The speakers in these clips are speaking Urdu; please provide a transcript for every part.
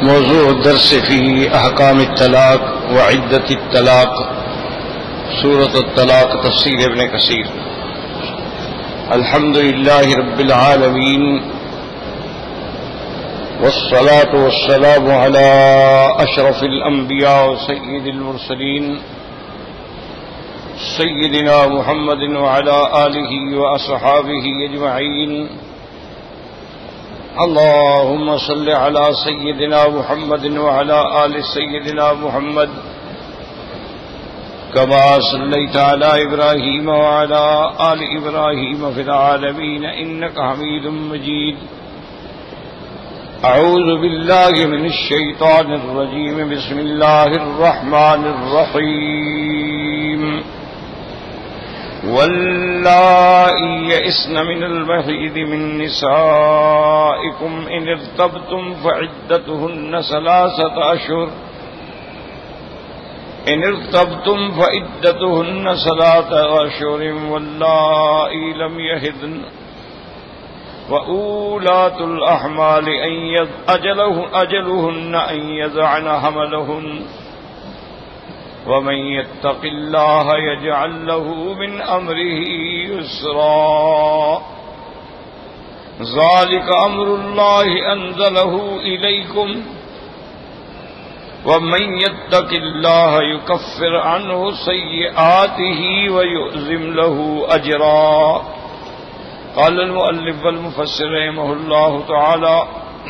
موضوع الدرس في أحكام الطلاق وعدة الطلاق سورة الطلاق تفسير ابن كثير. الحمد لله رب العالمين والصلاة والسلام على أشرف الأنبياء وسيد المرسلين سيدنا محمد وعلى آله وأصحابه أجمعين. اللهم صل على سيدنا محمد وعلى آل سيدنا محمد كما صليت على إبراهيم وعلى آل إبراهيم في العالمين إنك حميد مجيد. أعوذ بالله من الشيطان الرجيم. بسم الله الرحمن الرحيم. واللائي يئسن من المحيض من نسائكم إن ارتبتم فعدتهن ثلاثة أشهر واللائي لم يحضن وأولاة الأحمال أجلهن أن يضعن حملهن ومن يتق الله يجعل له من أمره يسرا. ذلك أمر الله أنزله إليكم ومن يتق الله يكفر عنه سيئاته ويعظم له أجرا. قال المؤلف والمفسر رحمه الله تعالى: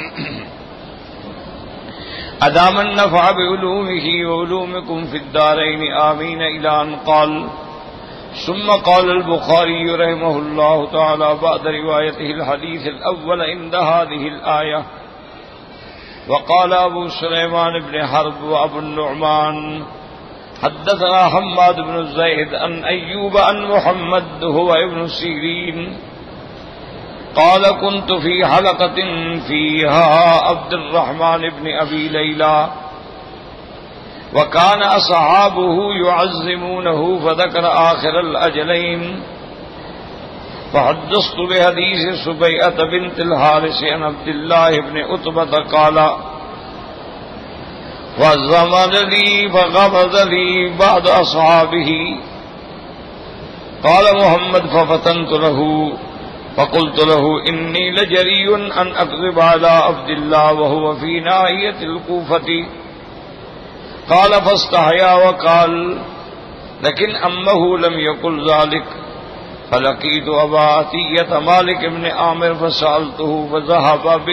أدام النفع بعلومه وعلومكم في الدارين آمين إلى أن قال. ثم قال البخاري رحمه الله تعالى بعد روايته الحديث الأول عند هذه الآية: وقال أبو سليمان بن حرب وأبو النعمان حدثنا حماد بن زيد عن أيوب عن محمد هو ابن سيرين قال: كنت في حلقة فيها عبد الرحمن بن أبي ليلى وكان أصحابه يعزمونه فذكر آخر الأجلين فحدثت بحديث سبيعة بنت الحارث عن عبد الله بن عتبة قال: وزمن لي فغمز لي بعض أصحابه. قال محمد: ففتنت له فقلت له: إني لجري أن أكذب على عبد الله وهو في ناحية الكوفة. قال: فاستحيا وقال: لكن أمه لم يقل ذلك. فلقيت أبا عطية مالك بن عامر فسألته فذهب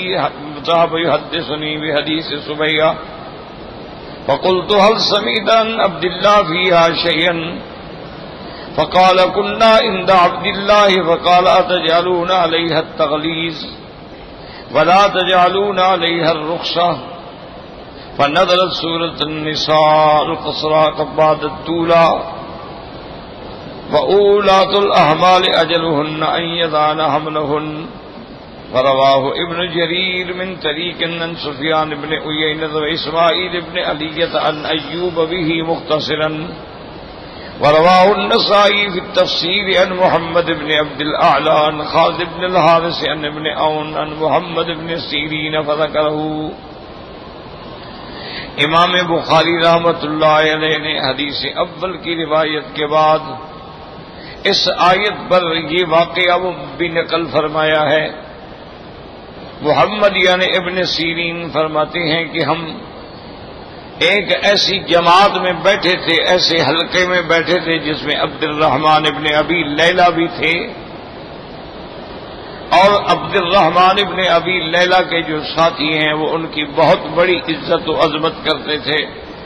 يحدثني بحديث سبيعة. فقلت: هل سمعت عن عبد الله فيها شيئا؟ فقال: كنا عند عبد الله. فقال: أتجعلون عليها التغليظ ولا تجعلون عليها الرخصة؟ فنزلت سورة النساء القصرى بعد الطولى: وأولاة الأحمال أجلهن أن يضعن حملهن. ورواه ابن جرير من طريق عن سفيان بن عيينة وإسماعيل بن علية عن أيوب به مختصرا. ورواه النسائي في التفسير عن محمد بن عبد الأعلى عن خالد بن الحارث عن ابن عون عن محمد بن سیرین فذكره. امام بخاری رحمۃ اللہ علیہ نے حدیث اول کی روایت کے بعد اس آیت پر یہ واقعہ وہ بھی نقل فرمایا ہے. محمد یعنی ابن سیرین فرماتے ہیں کہ ہم ایک ایسی جماعت میں بیٹھے تھے، ایسے حلقے میں بیٹھے تھے جس میں عبد الرحمن ابن ابی لیلہ بھی تھے، اور عبد الرحمن ابن ابی لیلہ کے جو ساتھی ہیں وہ ان کی بہت بڑی عزت و عظمت کرتے تھے.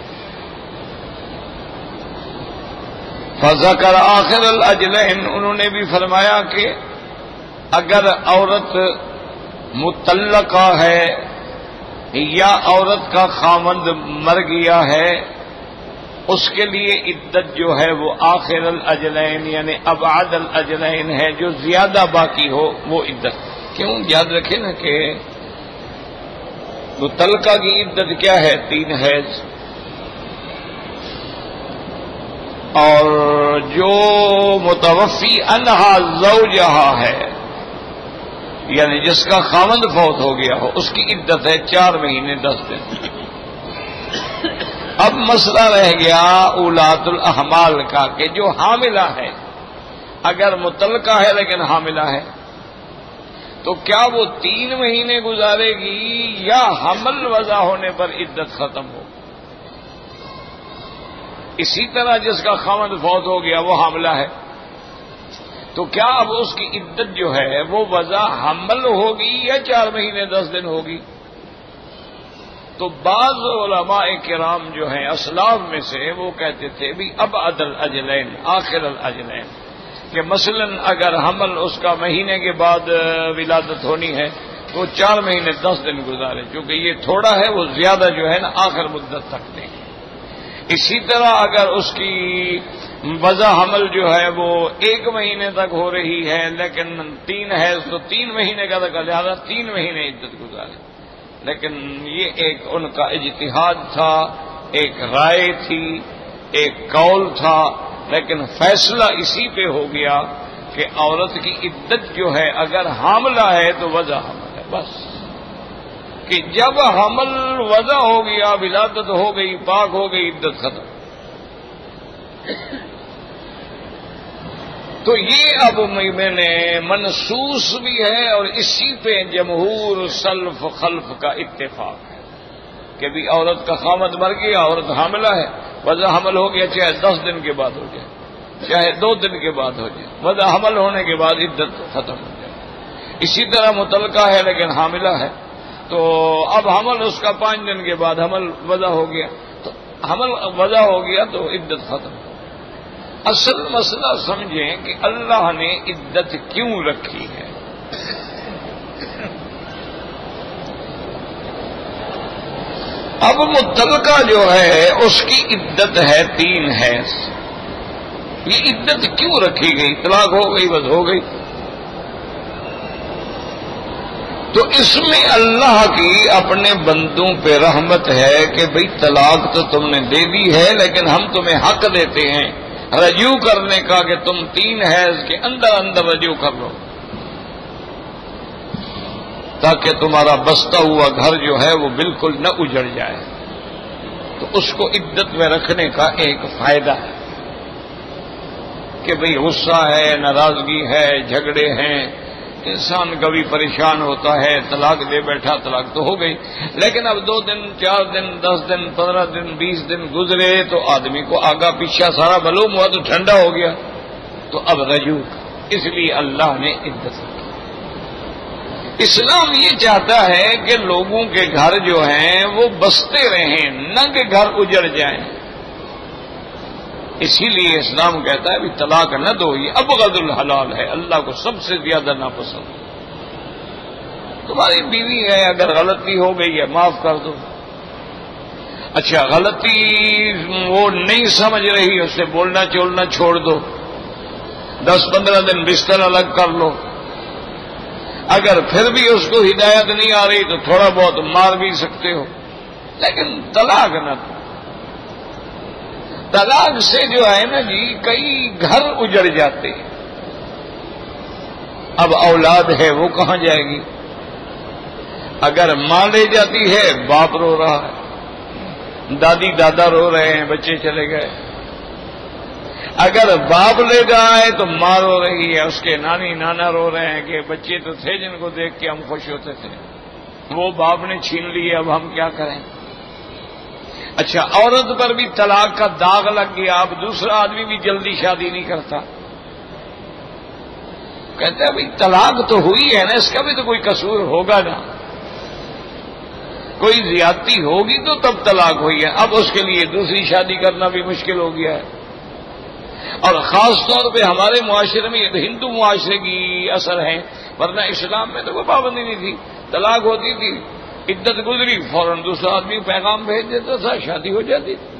فذکر آخر الاجلین، انہوں نے بھی فرمایا کہ اگر عورت مطلقہ ہے یا عورت کا خامند مر گیا ہے، اس کے لیے عدت جو ہے وہ آخر الاجلین یعنی ابعد الاجلین ہے، جو زیادہ باقی ہو وہ عدت. کیوں؟ یاد رکھیں نا کہ مطلقہ کی عدت کیا ہے؟ 3 حیض. اور جو متوفی عنہا زوجہا ہے یعنی جس کا خاوند فوت ہو گیا ہو اس کی عدت ہے 4 مہینے 10 دن۔ اب مسئلہ رہ گیا اولاد الاحمال کا کہ جو حاملہ ہے، اگر مطلقہ ہے لیکن حاملہ ہے تو کیا وہ 3 مہینے گزارے گی یا حمل وضع ہونے پر عدت ختم ہو؟ اسی طرح جس کا خاوند فوت ہو گیا وہ حاملہ ہے تو کیا اب اس کی عدت جو ہے وہ وضع حمل ہوگی یا 4 مہینے 10 دن ہوگی؟ تو بعض علماء کرام جو ہیں اسلاف میں سے وہ کہتے تھے بھی ابعد الاجلین آخر الاجلین، کہ مثلا اگر حمل اس کا مہینے کے بعد ولادت ہونی ہے تو 4 مہینے 10 دن گزارے، چونکہ یہ تھوڑا ہے وہ زیادہ جو ہے نا آخر مدت تک دیں۔ اسی طرح اگر اس کی وضع حمل جو ہے وہ 1 مہینے تک ہو رہی ہے لیکن 3 ہے تو 3 مہینے کا تک لہذا 3 مہینے عدت گزارے، لیکن یہ ایک ان کا اجتہاد تھا، ایک رائے تھی، ایک قول تھا، لیکن فیصلہ اسی پہ ہو گیا کہ عورت کی عدت جو ہے اگر حاملہ ہے تو وضع حمل ہے، بس کہ جب حمل وضع ہو گیا، ولادت ہو گئی، پاک ہو گئی، عدت ختم۔ تو یہ اب میں نے منصوص بھی ہے اور اسی پہ جمہور سلف خلف کا اتفاق ہے کہ بھی عورت کا خاوند مر گیا، عورت حاملہ ہے، وضع حمل ہو گیا، چاہے 10 دن کے بعد ہو جائے، چاہے 2 دن کے بعد ہو جائے، وضع حمل ہونے کے بعد عدت ختم ہو جائے۔ اسی طرح مطلقہ ہے لیکن حاملہ ہے تو اب حمل اس کا 5 دن کے بعد حمل وضع ہو گیا، تو حمل وضع ہو گیا تو عدت ختم۔ اصل مسئلہ سمجھیں کہ اللہ نے عدت کیوں رکھی ہے۔ اب مطلقہ جو ہے اس کی عدت ہے 3 حیض۔ یہ عدت کیوں رکھی گئی؟ طلاق ہو گئی، بس ہو گئی۔ تو اس میں اللہ کی اپنے بندوں پہ رحمت ہے کہ بھئی طلاق تو تم نے دے دی ہے لیکن ہم تمہیں حق دیتے ہیں رجوع کرنے کا کہ تم 3 حیض کے اندر اندر رجوع کر لو تاکہ تمہارا بستا ہوا گھر جو ہے وہ بالکل نہ اجڑ جائے۔ تو اس کو عدت میں رکھنے کا ایک فائدہ ہے کہ بھئی غصہ ہے، ناراضگی ہے، جھگڑے ہیں، انسان کبھی پریشان ہوتا ہے، طلاق دے بیٹھا، طلاق تو ہو گئی، لیکن اب 2 دن 4 دن 10 دن 15 دن 20 دن گزرے تو آدمی کو آگا پیچھا سارا معلوم ہوا تو ٹھنڈا ہو گیا، تو اب رجوع، اس لیے اللہ نے عدت رکھی۔ اسلام یہ چاہتا ہے کہ لوگوں کے گھر جو ہیں وہ بستے رہیں، نہ کہ گھر اجڑ جائیں۔ اسی لیے اسلام کہتا ہے بھی طلاق نہ دو، یہ ابغض الحلال ہے، اللہ کو سب سے زیادہ ناپسند۔ تمہاری بیوی ہے، اگر غلطی ہو گئی ہے معاف کر دو۔ اچھا غلطی وہ نہیں سمجھ رہی، اس سے بولنا چولنا چھوڑ دو، 10-15 دن بستر الگ کر لو۔ اگر پھر بھی اس کو ہدایت نہیں آ رہی تو تھوڑا بہت مار بھی سکتے ہو، لیکن طلاق نہ دو۔ طلاق سے جو ہے نا جی کئی گھر اجڑ جاتے ہیں۔ اب اولاد ہے وہ کہاں جائے گی؟ اگر ماں لے جاتی ہے باپ رو رہا ہے، دادی دادا رو رہے ہیں، بچے چلے گئے۔ اگر باپ لے گیا ہے تو ماں رو رہی ہے، اس کے نانی نانا رو رہے ہیں کہ بچے تو تھے جن کو دیکھ کے ہم خوش ہوتے تھے، وہ باپ نے چھین لیے، اب ہم کیا کریں؟ اچھا عورت پر بھی طلاق کا داغ لگ گیا، اب دوسرا آدمی بھی جلدی شادی نہیں کرتا، کہتا ہے بھائی طلاق تو ہوئی ہے نا، اس کا بھی تو کوئی قصور ہوگا نا، کوئی زیادتی ہوگی تو تب طلاق ہوئی ہے، اب اس کے لیے دوسری شادی کرنا بھی مشکل ہو گیا ہے۔ اور خاص طور پہ ہمارے معاشرے میں، یہ تو ہندو معاشرے کی اثر ہے، ورنہ اسلام میں تو کوئی پابندی نہیں تھی، طلاق ہوتی تھی، عدت گزری فوراً دوسرا آدمی پیغام بھیج دیتا تھا، شادی ہو جاتی تھی۔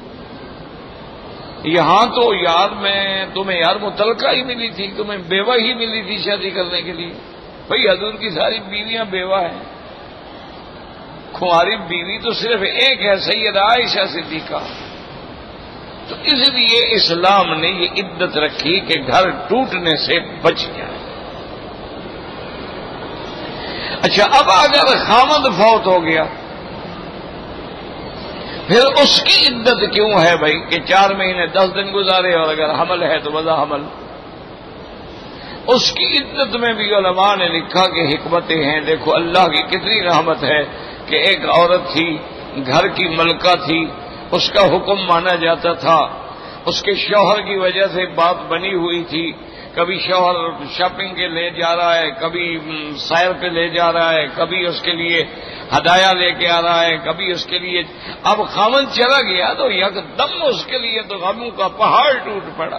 یہاں تو یار تمہیں یار متعلقہ ہی ملی تھی، تمہیں بیوہ ہی ملی تھی شادی کرنے کے لیے، بھئی حضور کی ساری بیویاں بیوہ ہیں، کماری بیوی تو صرف ایک ہے، سیدہ عائشہ صدیقہ۔ تو اس لیے اسلام نے یہ عدت رکھی کہ گھر ٹوٹنے سے بچ جائے۔ اچھا، اب اگر خامد فوت ہو گیا پھر اس کی عدت کیوں ہے بھائی کہ 4 مہینے 10 دن گزارے، اور اگر حمل ہے تو وضع حمل؟ اس کی عدت میں بھی علماء نے لکھا کہ حکمتیں ہیں. دیکھو اللہ کی کتنی رحمت ہے کہ ایک عورت تھی، گھر کی ملکہ تھی، اس کا حکم مانا جاتا تھا، اس کے شوہر کی وجہ سے بات بنی ہوئی تھی. کبھی شوہر شاپنگ کے لے جا رہا ہے، کبھی سیر پہ لے جا رہا ہے، کبھی اس کے لیے ہدایہ لے کے آ رہا ہے، کبھی اس کے لیے. اب خامن چلا گیا تو یک دم اس کے لیے تو غموں کا پہاڑ ٹوٹ پڑا.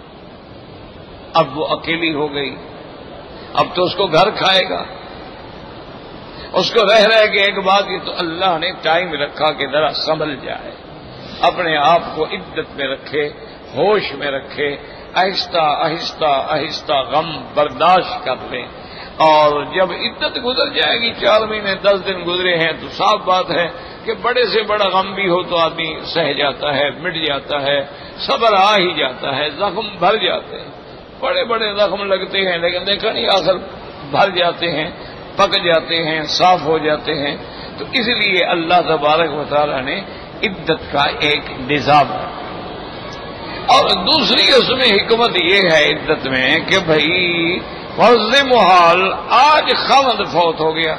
اب وہ اکیلی ہو گئی، اب تو اس کو گھر کھائے گا. اس کو رہ کے ایک بات، یہ تو اللہ نے ٹائم رکھا کہ ذرا سنبھل جائے، اپنے آپ کو عدت میں رکھے، ہوش میں رکھے، آہستہ آہستہ آہستہ غم برداشت کر لیں. اور جب عدت گزر جائے گی، 4 مہینے 10 دن گزرے ہیں، تو صاف بات ہے کہ بڑے سے بڑا غم بھی ہو تو آدمی سہ جاتا ہے، مٹ جاتا ہے، صبر آ ہی جاتا ہے، زخم بھر جاتے ہیں. بڑے بڑے زخم لگتے ہیں لیکن دیکھا نہیں آخر بھر جاتے ہیں، پک جاتے ہیں، صاف ہو جاتے ہیں. تو اس لیے اللہ تبارک و تعالی نے عدت کا ایک نظام ہے. اور دوسری اس میں حکمت یہ ہے عدت میں کہ بھائی فرض محال آج خامد فوت ہو گیا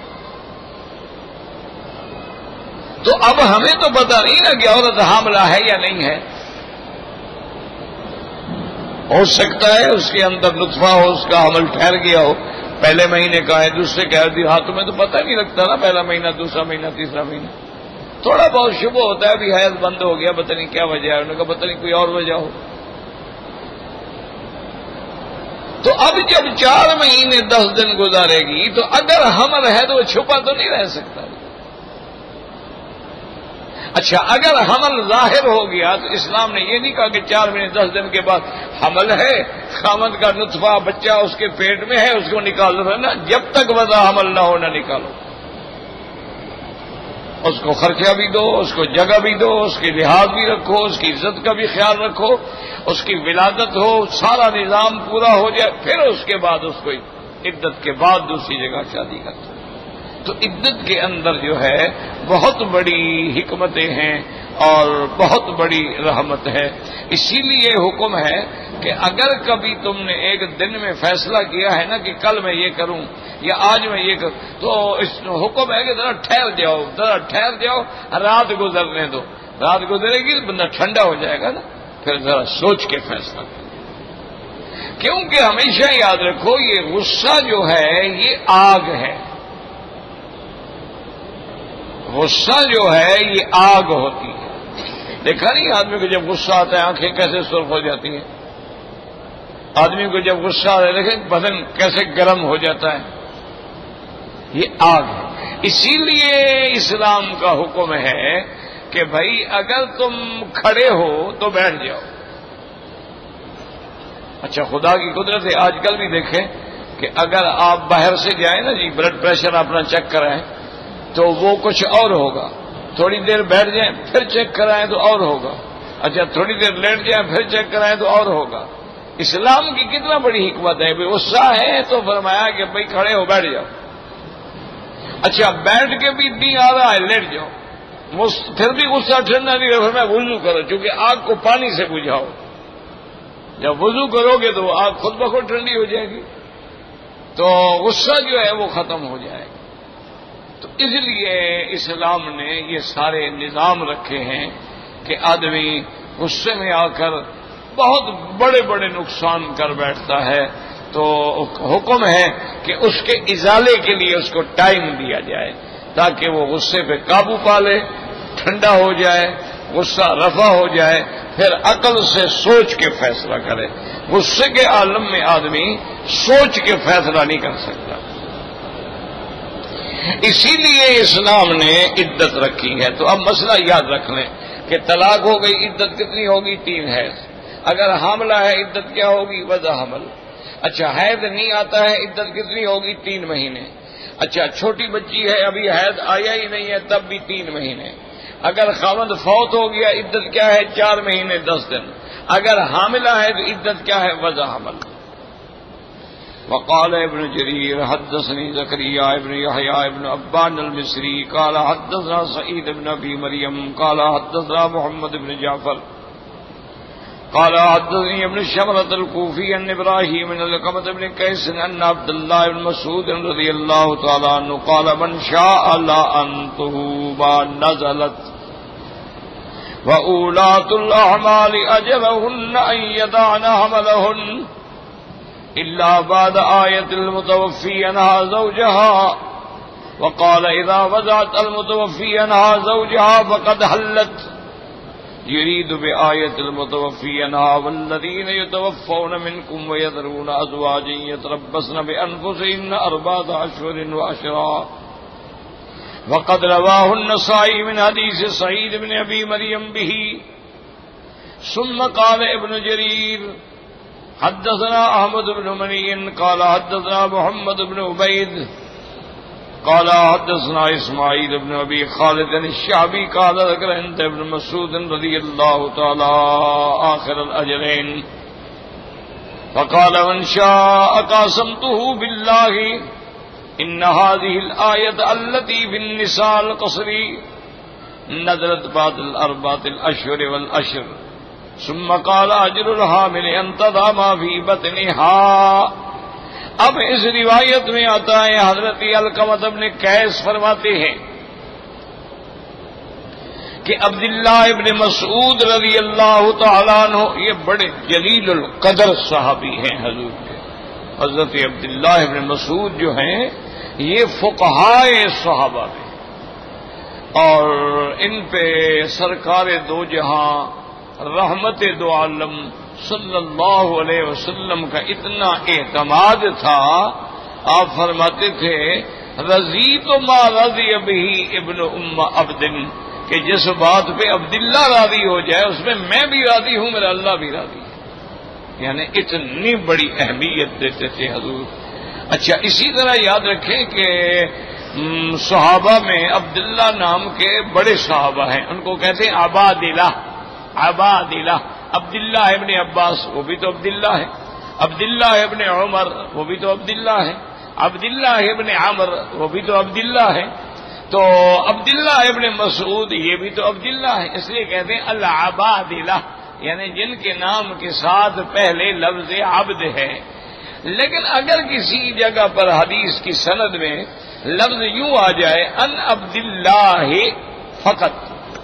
تو اب ہمیں تو پتہ نہیں نا کہ عورت حاملہ ہے یا نہیں ہے. ہو سکتا ہے اس کے اندر نطفہ ہو، اس کا حمل ٹھہر گیا ہو، پہلے مہینے کا ہے، دوسرے کا ہے. ہاں تمہیں تو پتہ نہیں لگتا نا، پہلا مہینہ، دوسرا مہینہ، تیسرا مہینہ. تھوڑا بہت شبہ ہوتا ہے بھی حیض بند ہو گیا، پتہ نہیں کیا وجہ ہے. انہوں نے کہا پتہ نہیں کوئی اور وجہ ہو. تو اب جب 4 مہینے 10 دن گزارے گی تو اگر حمل ہے تو وہ چھپا تو نہیں رہ سکتا. اچھا، اگر حمل ظاہر ہو گیا تو اسلام نے یہ نہیں کہا کہ 4 مہینے 10 دن کے بعد حمل ہے، خامد کا نطفہ بچہ اس کے پیٹ میں ہے، اس کو نکال دو نا، جب تک وضع حمل نہ ہو نہ نکالو. اس کو خرچہ بھی دو، اس کو جگہ بھی دو، اس کی لحاظ بھی رکھو، اس کی عزت کا بھی خیال رکھو، اس کی ولادت ہو، سارا نظام پورا ہو جائے، پھر اس کے بعد اس کو عدت کے بعد دوسری جگہ شادی کرتے. تو عدت کے اندر جو ہے بہت بڑی حکمتیں ہیں اور بہت بڑی رحمت ہے. اسی لیے حکم ہے کہ اگر کبھی تم نے ایک دن میں فیصلہ کیا ہے نا کہ کل میں یہ کروں یا آج میں یہ کروں، تو اس حکم ہے کہ ذرا ٹھہر جاؤ، ذرا ٹھہر جاؤ، رات گزرنے دو. رات گزرے گی بندہ ٹھنڈا ہو جائے گا نا، پھر ذرا سوچ کے فیصلہ کرو. کیونکہ ہمیشہ یاد رکھو یہ غصہ جو ہے یہ آگ ہے. غصہ جو ہے یہ آگ ہوتی ہے. دیکھا نہیں آدمی کو جب غصہ آتا ہے آنکھیں کیسے سرخ ہو جاتی ہیں، آدمی کو جب غصہ آتا ہے دیکھیں بدن کیسے گرم ہو جاتا ہے. یہ آگ ہے. اسی لیے اسلام کا حکم ہے کہ بھائی اگر تم کھڑے ہو تو بیٹھ جاؤ. اچھا، خدا کی قدرت ہے آج کل بھی دیکھیں کہ اگر آپ باہر سے جائیں نا جی، بلڈ پریشر اپنا چیک کرائیں تو وہ کچھ اور ہوگا. تھوڑی دیر بیٹھ جائیں پھر چیک کرائیں تو اور ہوگا. اچھا، تھوڑی دیر لیٹ جائیں پھر چیک کرائیں تو اور ہوگا. اسلام کی کتنا بڑی حکمت ہے. بھائی غصہ ہے تو فرمایا کہ بھائی کھڑے ہو بیٹھ جاؤ. اچھا، بیٹھ کے بھی نہیں آ رہا ہے لیٹ جاؤ، پھر بھی غصہ ٹھنڈا نہیں رہا. میں وضو کرو، چونکہ آگ کو پانی سے بجھاؤ. جب وضو کرو گے تو آگ خود بخود ٹھنڈی ہو جائے گی، تو غصہ جو ہے وہ ختم ہو جائے گا. تو اس لیے اسلام نے یہ سارے نظام رکھے ہیں کہ آدمی غصے میں آ کر بہت بڑے بڑے نقصان کر بیٹھتا ہے. تو حکم ہے کہ اس کے ازالے کے لیے اس کو ٹائم دیا جائے تاکہ وہ غصے پہ قابو پا لے، ٹھنڈا ہو جائے، غصہ رفع ہو جائے، پھر عقل سے سوچ کے فیصلہ کرے. غصے کے عالم میں آدمی سوچ کے فیصلہ نہیں کر سکتا. اسی لیے اسلام نے عدت رکھی ہے. تو اب مسئلہ یاد رکھ لیں کہ طلاق ہو گئی، عدت کتنی ہوگی؟ 3 حیض. اگر حاملہ ہے عدت کیا ہوگی؟ وضع حمل. اچھا، حیض نہیں آتا ہے عدت کتنی ہوگی؟ 3 مہینے. اچھا، چھوٹی بچی ہے ابھی حیض آیا ہی نہیں ہے تب بھی 3 مہینے. اگر خاوند فوت ہو گیا عدت کیا ہے؟ 4 مہینے 10 دن. اگر حاملہ ہے تو عدت کیا ہے؟ وضع حمل. وقال ابن جرير حدثني زكريا ابن يحيى ابن أبان المصري قال حدثنا سعيد بن أبي مريم قال حدثنا محمد بن جعفر قال حدثني ابن شمرة الكوفي عن إبراهيم بن علقمة بن قيس أن عبد الله بن مسعود رضي الله تعالى عنه قال من شاء لعنته ما نزلت وأولاة الأعمال أجلهن أن يدعن حملهن إلا بعد آية المتوفي عنها زوجها وقال إذا وضعت المتوفي عنها زوجها فقد حلت يريد بآية المتوفي عنها والذين يتوفون منكم ويذرون أزواجا يتربصن بأنفسهن 4 أشهر وعشرا وقد رواه النسائي من حديث سعيد بن أبي مريم به. ثم قال ابن جرير حدثنا أحمد بن مني قال حدثنا محمد بن عبيد قال حدثنا إسماعيل بن أبي خالد الشعبي قال ذكر عند ابن مسعود رضي الله تعالى آخر الأجلين فقال من شاء قاسمته بالله إن هذه الآية التي في النساء القصر نزلت بعد 4 الأشهر والأشر ثم قال أجر الحامل أن تضع ما في بطنها. اب اس روایت میں آتا ہے حضرت علقمہ بن قیس فرماتے ہیں کہ عبداللہ ابن مسعود رضی اللہ تعالیٰ عنہ یہ بڑے جلیل القدر صحابی ہیں حضور کے. حضرت عبداللہ ابن مسعود جو ہیں یہ فقہائے صحابہ میں اور ان پہ سرکار دو جہاں رحمت دو عالم صلی اللہ علیہ وسلم کا اتنا اعتماد تھا. آپ فرماتے تھے رضیت ما رضی بہ ابن ام عبد کہ جس بات پہ عبداللہ راضی ہو جائے اس میں بھی راضی ہوں میرا اللہ بھی راضی ہے. یعنی اتنی بڑی اہمیت دیتے تھے حضور. اچھا اسی طرح یاد رکھیں کہ صحابہ میں عبداللہ نام کے بڑے صحابہ ہیں ان کو کہتے ہیں عبادلہ. عبادلہ عبداللہ ابن عباس وہ بھی تو عبداللہ ہے. عبداللہ ابن عمر وہ بھی تو عبداللہ ہے. عبداللہ ابن عمر وہ بھی تو عبداللہ ہے. تو عبداللہ ابن مسعود یہ بھی تو عبداللہ ہے. اس لیے کہتے ہیں العبادلہ یعنی جن کے نام کے ساتھ پہلے لفظ عبد ہے. لیکن اگر کسی جگہ پر حدیث کی سند میں لفظ یوں آ جائے ان عبداللہ فقط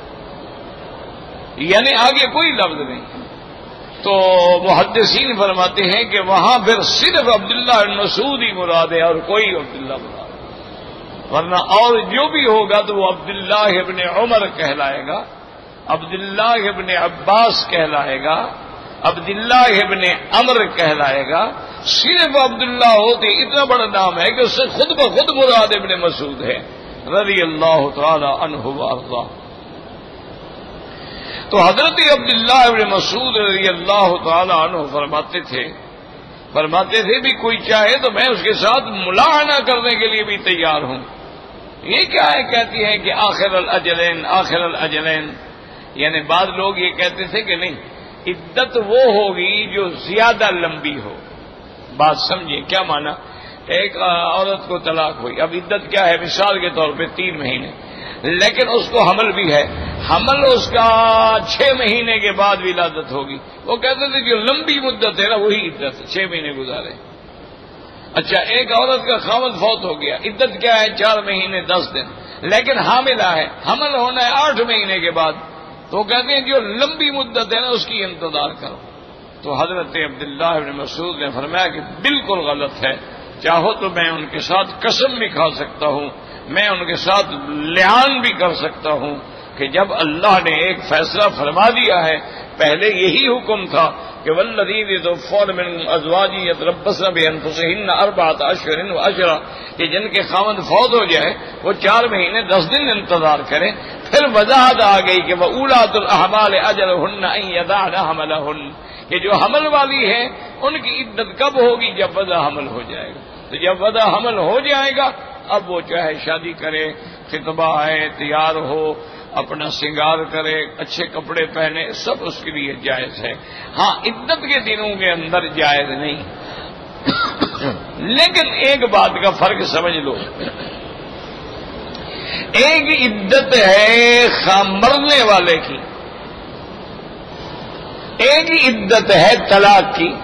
یعنی آگے کوئی لفظ نہیں تو محدثین فرماتے ہیں کہ وہاں پھر صرف عبداللہ بن مسعود ہی مراد ہے اور کوئی عبداللہ مراد ہے. ورنہ اور جو بھی ہوگا تو وہ عبداللہ ابن عمر کہلائے گا, عبداللہ ابن عباس کہلائے گا, عبداللہ ابن عمر کہلائے گا. صرف عبداللہ ہوتے اتنا بڑا نام ہے کہ اس سے خود بخود مراد ابن مسعود ہے رضی اللہ تعالی عنہ وارضاہ. تو حضرت عبداللہ ابن مسعود رضی اللہ تعالی عنہ فرماتے تھے بھی کوئی چاہے تو میں اس کے ساتھ ملاحنہ کرنے کے لیے بھی تیار ہوں. یہ کیا ہے کہتی ہے کہ آخر الاجلین آخر الاجلین یعنی بعض لوگ یہ کہتے تھے کہ نہیں عدت وہ ہوگی جو زیادہ لمبی ہو. بات سمجھیں کیا مانا. ایک عورت کو طلاق ہوئی, اب عدت کیا ہے مثال کے طور پہ 3 مہینے, لیکن اس کو حمل بھی ہے, حمل اس کا 6 مہینے کے بعد ولادت ہوگی. وہ کہتے تھے جو لمبی مدت ہے نا وہی عدت ہے, 6 مہینے گزارے. اچھا ایک عورت کا خاوند فوت ہو گیا, عدت کیا ہے 4 مہینے 10 دن, لیکن حاملہ ہے, حمل ہونا ہے 8 مہینے کے بعد. تو کہتے ہیں جو لمبی مدت ہے نا اس کی انتظار کرو. تو حضرت عبداللہ ابن مسعود نے فرمایا کہ بالکل غلط ہے, چاہو تو میں ان کے ساتھ قسم بھی کھا سکتا ہوں, میں ان کے ساتھ لعان بھی کر سکتا ہوں کہ جب اللہ نے ایک فیصلہ فرما دیا ہے, پہلے یہی حکم تھا کہ والذین یتوفون منکم ازواج یتربصن بانفسہن 4 اشہر وعشرا کہ جن کے خاوند فوت ہو جائے وہ 4 مہینے 10 دن انتظار کریں. پھر وضاحت آ گئی کہ وأولاۃ الأحمال أجلهن أن يضعن حملهن کہ جو حمل والی ہیں ان کی عدت کب ہوگی جب وضع حمل ہو جائے گا. تو جب وضع حمل ہو جائے گا اب وہ چاہے شادی کرے, خطبہ ہے, تیار ہو, اپنا سنگار کرے, اچھے کپڑے پہنے, سب اس کے لیے جائز ہے. ہاں عدت کے دنوں کے اندر جائز نہیں. لیکن ایک بات کا فرق سمجھ لو، ایک عدت ہے مرنے والے کی، ایک عدت ہے طلاق کی.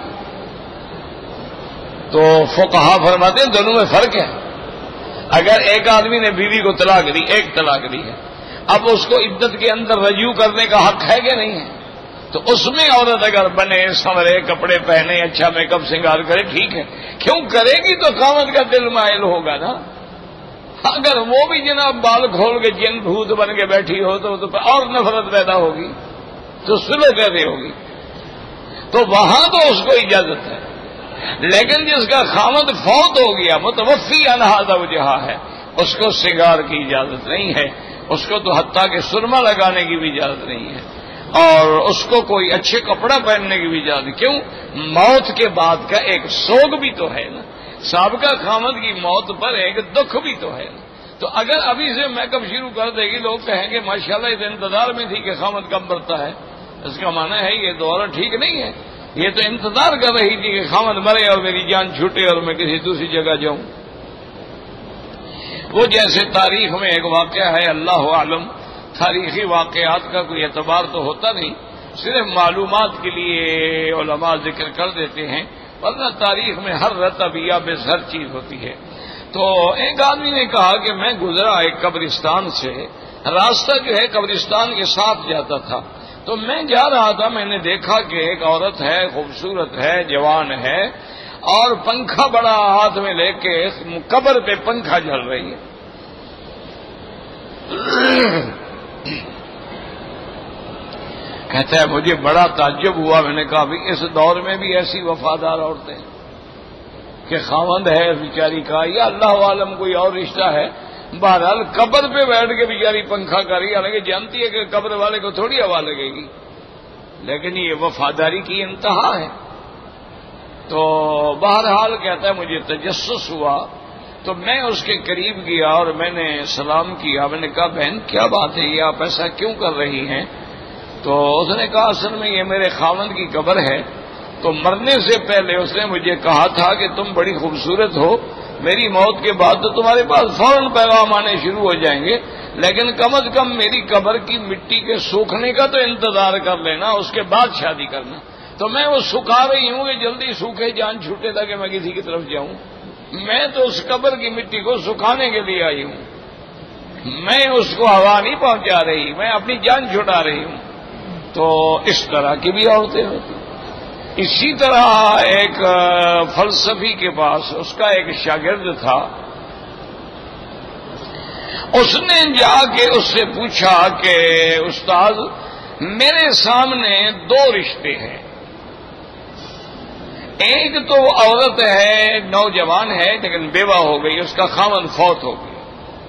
تو فقہا فرماتے ہیں دونوں میں فرق ہے. اگر ایک آدمی نے بیوی کو طلاق دی، ایک طلاق دی ہے، اب اس کو عدت کے اندر رجوع کرنے کا حق ہے کہ نہیں ہے؟ تو اس میں عورت اگر بنے سنورے، کپڑے پہنے، اچھا میک اپ سنگار کرے، ٹھیک ہے. کیوں کرے گی تو خاوند کا دل مائل ہوگا نا. اگر وہ بھی جناب بال کھول کے جن بھوت بن کے بیٹھی ہو تو اور نفرت پیدا ہوگی، تو سلو کیسے ہوگی؟ تو وہاں تو اس کو اجازت ہے. لیکن جس کا خاوند فوت ہو گیا، متوفی عنہا زوجہا ہے، اس کو سنگار کی اجازت نہیں ہے، اس کو تو حتیٰ کہ سرما لگانے کی بھی اجازت نہیں ہے، اور اس کو کوئی اچھے کپڑا پہننے کی بھی اجازت. کیوں؟ موت کے بعد کا ایک سوگ بھی تو ہے نا، سابقہ خاوند کی موت پر ایک دکھ بھی تو ہے نا. تو اگر ابھی سے میک اپ شروع کر دے گی، لوگ کہیں گے ماشاءاللہ اس انتظار میں تھی کہ خاوند کم برتا ہے. اس کا معنی ہے یہ دورہ ٹھیک نہیں ہے. یہ تو انتظار کر رہی تھی کہ خاوند مرے اور میری جان چھوٹے اور میں کسی دوسری جگہ جاؤں. وہ جیسے تاریخ میں ایک واقعہ ہے، اللہ عالم، تاریخی واقعات کا کوئی اعتبار تو ہوتا نہیں، صرف معلومات کے لیے علماء ذکر کر دیتے ہیں، ورنہ تاریخ میں ہر رتب یا بس ہر چیز ہوتی ہے. تو ایک آدمی نے کہا کہ میں گزرا ایک قبرستان سے، راستہ جو ہے قبرستان کے ساتھ جاتا تھا، تو میں جا رہا تھا، میں نے دیکھا کہ ایک عورت ہے، خوبصورت ہے، جوان ہے، اور پنکھا بڑا ہاتھ میں لے کے قبر پہ پنکھا جل رہی ہے. کہتا ہے مجھے بڑا تعجب ہوا. میں نے کہا بھی اس دور میں بھی ایسی وفادار عورتیں کہ خاوند ہے بیچاری کا، یا اللہ عالم کوئی اور رشتہ ہے. بہرحال قبر پہ بیٹھ کے بیچاری پنکھا کر رہی، حالانکہ جانتی ہے کہ قبر والے کو تھوڑی ہوا لگے گی، لیکن یہ وفاداری کی انتہا ہے. تو بہرحال کہتا ہے مجھے تجسس ہوا، تو میں اس کے قریب گیا اور میں نے سلام کیا. میں نے کہا بہن کیا بات ہے، یہ آپ ایسا کیوں کر رہی ہیں؟ تو اس نے کہا اصل میں یہ میرے خاوند کی قبر ہے، تو مرنے سے پہلے اس نے مجھے کہا تھا کہ تم بڑی خوبصورت ہو، میری موت کے بعد تو تمہارے پاس فوراً پیغام آنے شروع ہو جائیں گے، لیکن کم از کم میری قبر کی مٹی کے سوکھنے کا تو انتظار کر لینا، اس کے بعد شادی کرنا. تو میں وہ سکھا رہی ہوں کہ جلدی سوکھے جان چھوٹے تھا کہ میں کسی کی طرف جاؤں. میں تو اس قبر کی مٹی کو سکھانے کے لیے آئی ہوں، میں اس کو ہوا نہیں پہنچا رہی، میں اپنی جان چھٹا رہی ہوں. تو اس طرح کی بھی عورتیں ہوتی. اسی طرح ایک فلسفی کے پاس اس کا ایک شاگرد تھا، اس نے جا کے اس سے پوچھا کہ استاد میرے سامنے دو رشتے ہیں، ایک تو وہ عورت ہے، نوجوان ہے لیکن بیوہ ہو گئی، اس کا خاوند فوت ہو گیا.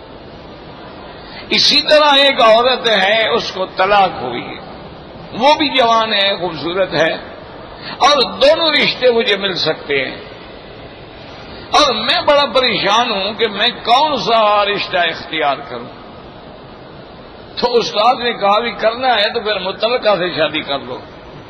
اسی طرح ایک عورت ہے، اس کو طلاق ہوئی ہے، وہ بھی جوان ہے، خوبصورت ہے، اور دونوں رشتے مجھے مل سکتے ہیں، اور میں بڑا پریشان ہوں کہ میں کون سا رشتہ اختیار کروں. تو استاد نے کہا بھی کرنا ہے تو پھر متعلقہ سے شادی کر لو،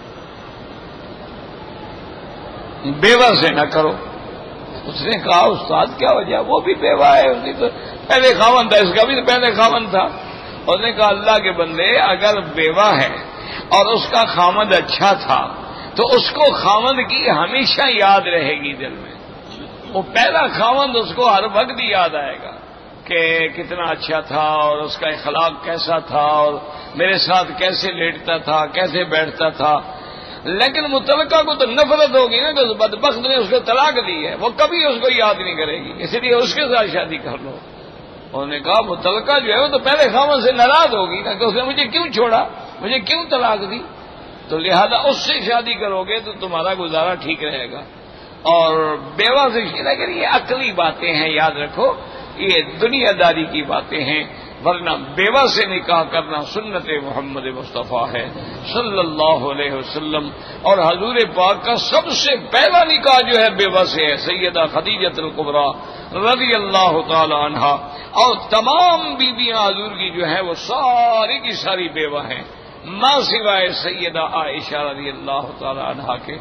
بیوہ سے نہ کرو. اس نے کہا استاد کیا وجہ؟ وہ بھی بیوہ ہے، اس کی تو پہلے خاوند تھا، اس کا بھی پہلے خاوند تھا. اس نے کہا اللہ کے بندے اگر بیوہ ہے اور اس کا خاوند اچھا تھا تو اس کو خاوند کی ہمیشہ یاد رہے گی دل میں. وہ پہلا خاوند اس کو ہر وقت یاد آئے گا کہ کتنا اچھا تھا اور اس کا اخلاق کیسا تھا اور میرے ساتھ کیسے لیٹتا تھا، کیسے بیٹھتا تھا. لیکن متعلقہ کو تو نفرت ہوگی نا کہ اس بدبخت نے اس کو طلاق دی ہے، وہ کبھی اس کو یاد نہیں کرے گی، اس لیے اس کے ساتھ شادی کر لو. انہوں نے کہا متعلقہ جو ہے وہ تو پہلے خاوند سے ناراض ہوگی نا کہ اس نے مجھے کیوں چھوڑا، مجھے کیوں طلاق دی، تو لہذا اس سے شادی کرو گے تو تمہارا گزارا ٹھیک رہے گا. اور بیوہ سے لیکن یہ عقلی باتیں ہیں، یاد رکھو یہ دنیا داری کی باتیں ہیں، ورنہ بیوہ سے نکاح کرنا سنت محمد مصطفیٰ ہے صلی اللہ علیہ وسلم. اور حضور پاک کا سب سے پہلا نکاح جو ہے بیوہ سے ہے، سیدہ خدیجہ الکبریٰ رضی اللہ تعالی عنہا. اور تمام بیویاں حضور کی جو ہیں وہ ساری کی ساری بیوہ ہیں، ماں سوائے سیدہ عائشہ رضی اللہ تعالی عنہا کے. تو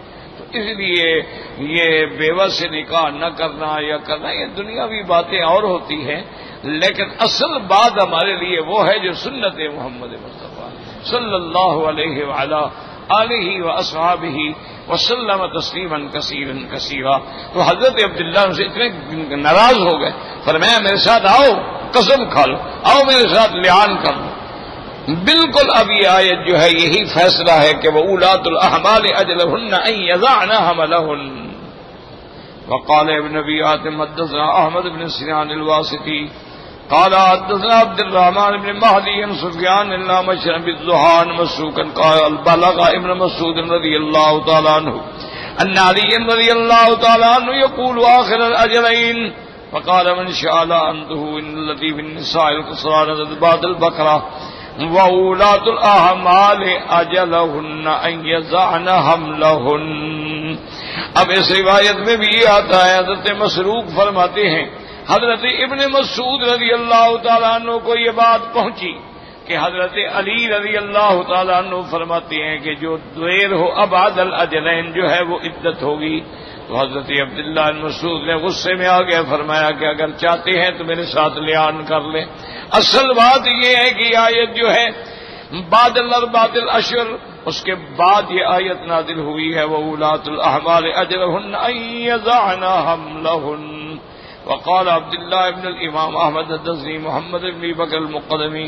اس لیے یہ بیوہ سے نکاح نہ کرنا یا کرنا یہ دنیاوی باتیں اور ہوتی ہیں، لیکن اصل بات ہمارے لیے وہ ہے جو سنت محمد مصطفیٰ صلی اللہ علیہ وعلی آلہ واصحابہ وسلم تسلیما کثیرا کثیرا۔ تو حضرت عبداللہ سے اتنے ناراض ہو گئے، فرمایا میرے ساتھ آؤ، قسم کھا لو، آؤ میرے ساتھ لعان کر لو۔ بالکل اب یہ آیت جو ہے یہی فیصلہ ہے کہ وَأُولَاتُ الْأَحْمَالِ أَجْلُهُنَّ أَن يَضَعْنَ حَمْلَهُنَّ۔ وقال ابن ابي حاتم حدثنا احمد بن سنان الواسطي قال حدثنا عبد الرحمن بن مهدي بن سفيان الأعمش بالذهان مسروقا قال بلغ ابن مسعود رضي الله تعالى عنه ان علي رضي الله تعالى عنه يقول آخر الأجلين فقال من شاء لعنته ان التي في النساء القصران بعد البقرة وَأُولَاتُ الْأَحْمَالِ أَجَلَهُنَّ أَن يَضَعْنَ حَمْلَهُنَّ۔ اب اس روایت میں بھی یہ آتا ہے، حضرت مسروق فرماتے ہیں حضرت ابن مسعود رضی اللہ تعالیٰ عنہ کو یہ بات پہنچی کہ حضرت علی رضی اللہ تعالیٰ عنہ فرماتے ہیں کہ جو دیر ہو ابعد الاجلین جو ہے وہ عدت ہوگی۔ تو حضرت عبداللہ بن مسعود نے غصے میں آ گیا، فرمایا کہ اگر چاہتے ہیں تو میرے ساتھ لعان کر لیں۔ اصل بات یہ ہے کہ آیت جو ہے بعد الاربعۃ الاشہر، اس کے بعد یہ آیت نازل ہوئی ہے وَأُولَاتُ الْأَحْمَالِ أَجْلُهُنَّ أَن يَضَعْنَ حَمْلَهُنَّ۔ وقال عبد الله بن الامام احمد حدثني محمد بن بكر المقدمي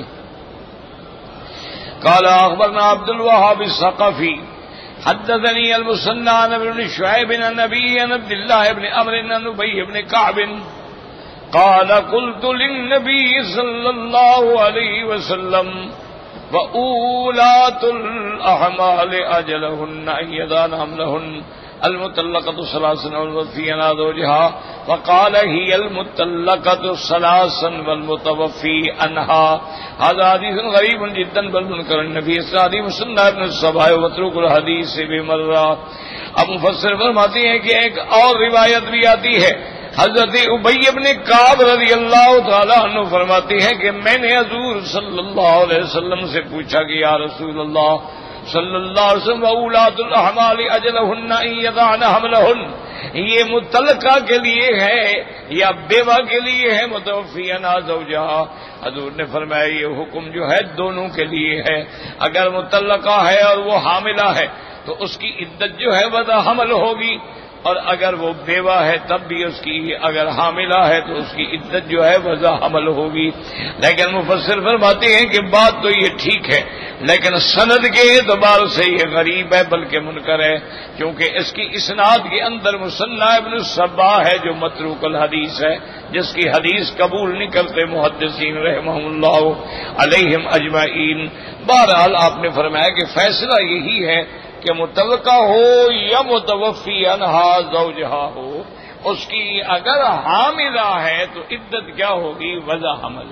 قال اخبرنا عبد الوهاب الثقفي حدثني المثنى عن ابن شعيب عن ابي عبد الله بن عمرو بن ابي بن كعب قال قلت للنبي صلى الله عليه وسلم وَأُولَاتُ الْأَحْمَالِ أَجَلُهُنَّ أَن يَضَعْنَ حَمْلَهُنَّ الْمُطَلَّقَةُ ثَلَاثٌ وَالْمُتَوَفِّي عَنْهَا زَوْجُهَا فقال هي المطلقة ثلاثا والمتوفي عنها۔ هذا حديث غريب جدا بل منكر النبي صلى الله عليه وسلم ابن الصباح ومتروك الحديث بمرة۔ اب مفسر فرماتے ہیں کہ ایک اور روایت بھی آتی ہے، حضرت ابی بن کعب رضی اللہ تعالیٰ عنہ فرماتے ہیں کہ میں نے حضور صلی اللہ علیہ وسلم سے پوچھا کہ یا رسول اللہ صلی اللہ علیہ وسلم وَأُولَاتُ الْأَحْمَالِ أَجَلُهُنَّ أَن يَضَعْنَ حَمْلَهُنَّ، یہ مطلقہ کے لیے ہے یا بیوہ کے لیے ہے متوفی عنہا زوجہا؟ حضور نے فرمایا یہ حکم جو ہے دونوں کے لیے ہے، اگر مطلقہ ہے اور وہ حاملہ ہے تو اس کی عدت جو ہے وضع حمل ہوگی، اور اگر وہ بیوہ ہے تب بھی اس کی اگر حاملہ ہے تو اس کی عدت جو ہے وضع حمل ہوگی۔ لیکن مفسر فرماتے ہیں کہ بات تو یہ ٹھیک ہے لیکن سند کے اعتبار سے یہ غریب ہے بلکہ منکر ہے، کیونکہ اس کی اسناد کے اندر مثنی ابن الصباح ہے جو متروک الحدیث ہے، جس کی حدیث قبول نہیں کرتے محدثین رحمہم اللہ علیہم اجمعین۔ بہرحال آپ نے فرمایا کہ فیصلہ یہی ہے کہ متلقہ ہو یا متوفی عنہا زوجہا ہو، اس کی اگر حاملہ ہے تو عدت کیا ہوگی؟ وضع حمل۔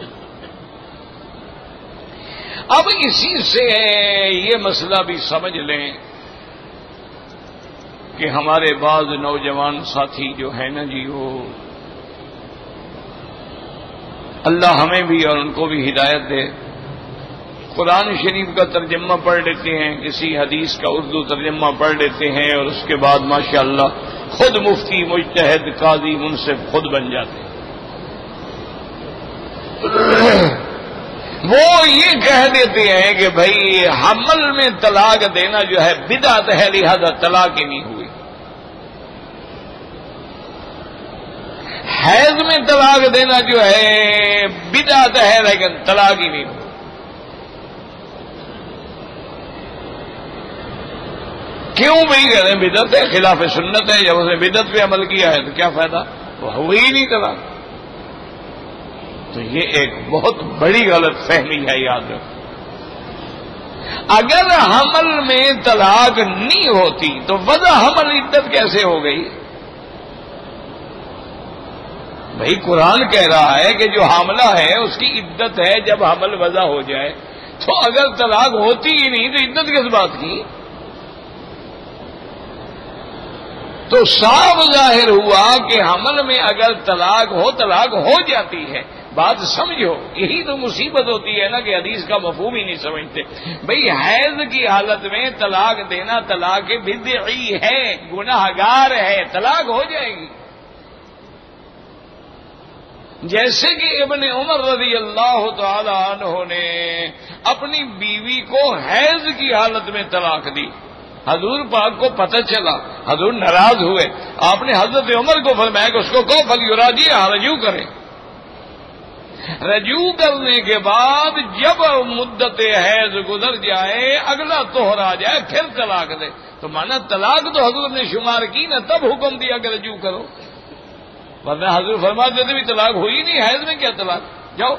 اب اسی سے یہ مسئلہ بھی سمجھ لیں کہ ہمارے بعض نوجوان ساتھی جو ہیں نا جی، وہ اللہ ہمیں بھی اور ان کو بھی ہدایت دے، قرآن شریف کا ترجمہ پڑھ لیتے ہیں، کسی حدیث کا اردو ترجمہ پڑھ لیتے ہیں اور اس کے بعد ماشاءاللہ خود مفتی مجتہد قاضی منصف خود بن جاتے ہیں۔ وہ یہ کہہ دیتے ہیں کہ بھائی حمل میں طلاق دینا جو ہے بدعت ہے لہذا طلاق ہی نہیں ہوئی، حیض میں طلاق دینا جو ہے بدعت ہے لیکن طلاق ہی نہیں ہوئی۔ کیوں بھائی کہہ رہے ہیں بدعت ہے، خلاف سنت ہے، جب اس نے بدعت پہ عمل کیا ہے تو کیا فائدہ، وہ ہوئی ہی نہیں طلاق۔ تو یہ ایک بہت بڑی غلط فہمی ہے، یاد رکھو۔ اگر حمل میں طلاق نہیں ہوتی تو وضع حمل عدت کیسے ہو گئی؟ بھائی قرآن کہہ رہا ہے کہ جو حاملہ ہے اس کی عدت ہے جب حمل وضع ہو جائے، تو اگر طلاق ہوتی ہی نہیں تو عدت کس بات کی؟ تو صاف ظاہر ہوا کہ حمل میں اگر طلاق ہو جاتی ہے، بات سمجھو، یہی تو مصیبت ہوتی ہے نا کہ حدیث کا مفہوم ہی نہیں سمجھتے. بھئی حیض کی حالت میں طلاق دینا طلاق بدعی ہے، گناہ گار ہے، طلاق ہو جائے گی. جیسے کہ ابن عمر رضی اللہ تعالی عنہ نے اپنی بیوی کو حیض کی حالت میں طلاق دی. حضور پاک کو پتہ چلا، حضور ناراض ہوئے. آپ نے حضرت عمر کو فرمایا کہ اس کو کہو فلیراجعھا، رجوع کرے. رجوع کرنے کے بعد جب مدت حیض گزر جائے، اگلا طہر آ جائے، پھر طلاق دے. تو مانا طلاق تو حضور نے شمار کی نا، تب حکم دیا کہ رجوع کرو. ورنہ حضور فرماتے تھے بھی طلاق ہوئی نہیں، حیض میں کیا طلاق، جاؤ.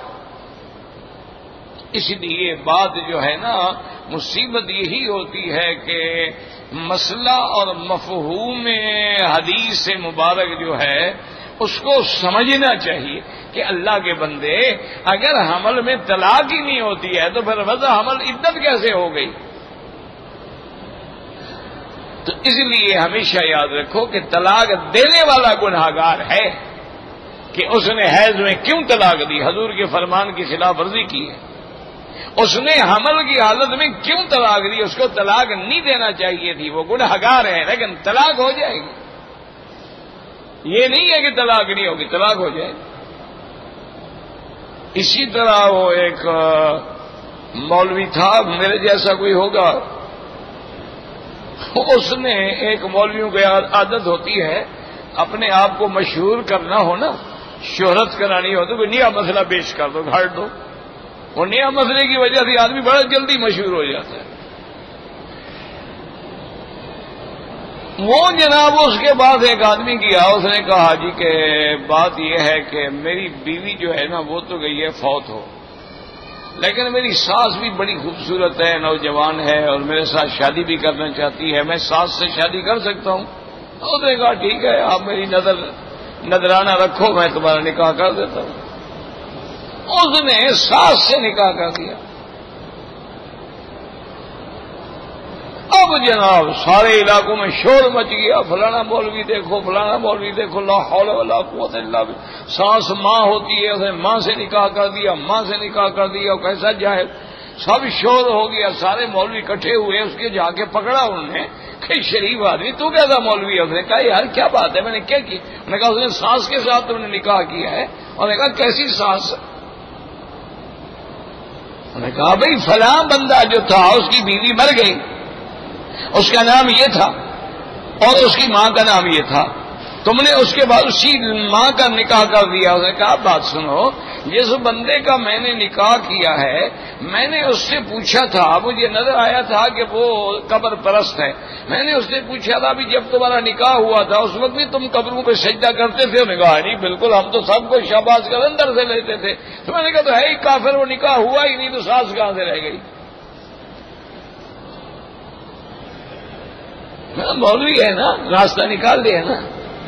اس لیے بات جو ہے نا، مصیبت یہی ہوتی ہے کہ مسئلہ اور مفہوم حدیث مبارک جو ہے اس کو سمجھنا چاہیے کہ اللہ کے بندے اگر حمل میں طلاق ہی نہیں ہوتی ہے تو پھر وضع حمل عدت کیسے ہو گئی. تو اس لیے ہمیشہ یاد رکھو کہ طلاق دینے والا گناہگار ہے کہ اس نے حیض میں کیوں طلاق دی، حضور کے فرمان کی خلاف ورزی کی ہے. اس نے حمل کی حالت میں کیوں طلاق دی، اس کو طلاق نہیں دینا چاہیے تھی، وہ گناہگار ہے، لیکن طلاق ہو جائے گی. یہ نہیں ہے کہ طلاق نہیں ہوگی، طلاق ہو جائے گی. اسی طرح وہ ایک مولوی تھا، میرے جیسا کوئی ہوگا، اس نے ایک مولویوں کی عادت ہوتی ہے اپنے آپ کو مشہور کرنا ہو نا، شہرت کرانی ہو تو کوئی نیا مسئلہ پیش کر دو، گھاڑ دو. اور نیا مسئلے کی وجہ سے آدمی بڑا جلدی مشہور ہو جاتا ہے. وہ جناب اس کے بعد ایک آدمی کیا، اس نے کہا جی کہ بات یہ ہے کہ میری بیوی جو ہے نا وہ تو گئی ہے فوت ہو، لیکن میری ساس بھی بڑی خوبصورت ہے، نوجوان ہے اور میرے ساتھ شادی بھی کرنا چاہتی ہے، میں ساس سے شادی کر سکتا ہوں؟ اس نے کہا ٹھیک ہے، آپ میری نذرانہ رکھو، میں تمہارا نکاح کر دیتا ہوں. اس نے ساس سے نکاح کر دیا. اب جناب سارے علاقوں میں شور مچ گیا، فلانا مولوی دیکھو، فلانا مولوی دیکھو، لا حول ولا قوت الا باللہ. ساس ماں ہوتی ہے، اس نے ماں سے نکاح کر دیا، ماں سے نکاح کر دیا، کیسا جاہل. سب شور ہو گیا، سارے مولوی اکٹھے ہوئے، اس کے جا کے پکڑا انہوں نے کہ شریف آدمی تو کیسا مولوی ہے. اس نے کہا یار کیا بات ہے، میں نے کیا کی؟ انہوں نے کہا اس نے ساس کے ساتھ تم نے نکاح کیا ہے. انہوں نے کہا کیسی ساس؟ انہوں نے کہا بھئی فلاں بندہ جو تھا اس کی بیوی مر گئی، اس کا نام یہ تھا اور اس کی ماں کا نام یہ تھا، تم نے اس کے بعد اسی ماں کا نکاح کر دیا. اس نے کہا بات سنو، جس بندے کا میں نے نکاح کیا ہے میں نے اس سے پوچھا تھا، مجھے نظر آیا تھا کہ وہ قبر پرست ہے، میں نے اس سے پوچھا تھا بھی جب تمہارا نکاح ہوا تھا اس وقت بھی تم قبروں پہ سجدہ کرتے تھے؟ انہوں نے کہا نہیں بالکل، ہم تو سب کو شہباز قلندر سے لیتے تھے. تو میں نے کہا تو ہے ہی کافر، وہ نکاح ہوا ہی نہیں تو ساس کہاں سے رہ گئی؟ مولوی ہے نا، راستہ نکال دیا نا.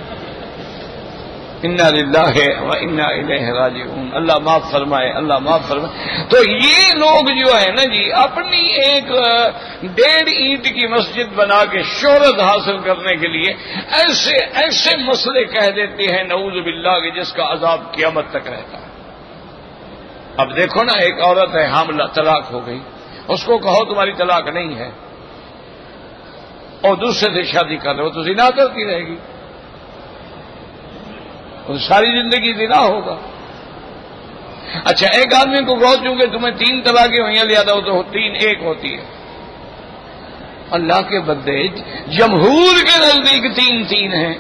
انا للہ و انا الیہ راجعون. اللہ معاف فرمائے، اللہ معاف فرمائے. تو یہ لوگ جو ہے نا جی اپنی ایک 1.5 اینٹ کی مسجد بنا کے شہرت حاصل کرنے کے لیے ایسے ایسے مسئلے کہہ دیتے ہیں نعوذ باللہ کہ جس کا عذاب قیامت تک رہتا ہے. اب دیکھو نا، ایک عورت ہے حاملہ، طلاق ہو گئی، اس کو کہو تمہاری طلاق نہیں ہے اور دوسرے سے شادی کر رہے ہو تو زنا کرتی رہے گی، اور ساری زندگی زنا ہوگا. اچھا ایک آدمی کو کہو چونکہ تمہیں 3 طلاقیں ہوئی ہیں لہذا تو 3 1 ہوتی ہے. اللہ کے بندے جمہور کے نزدیک 3 ہیں.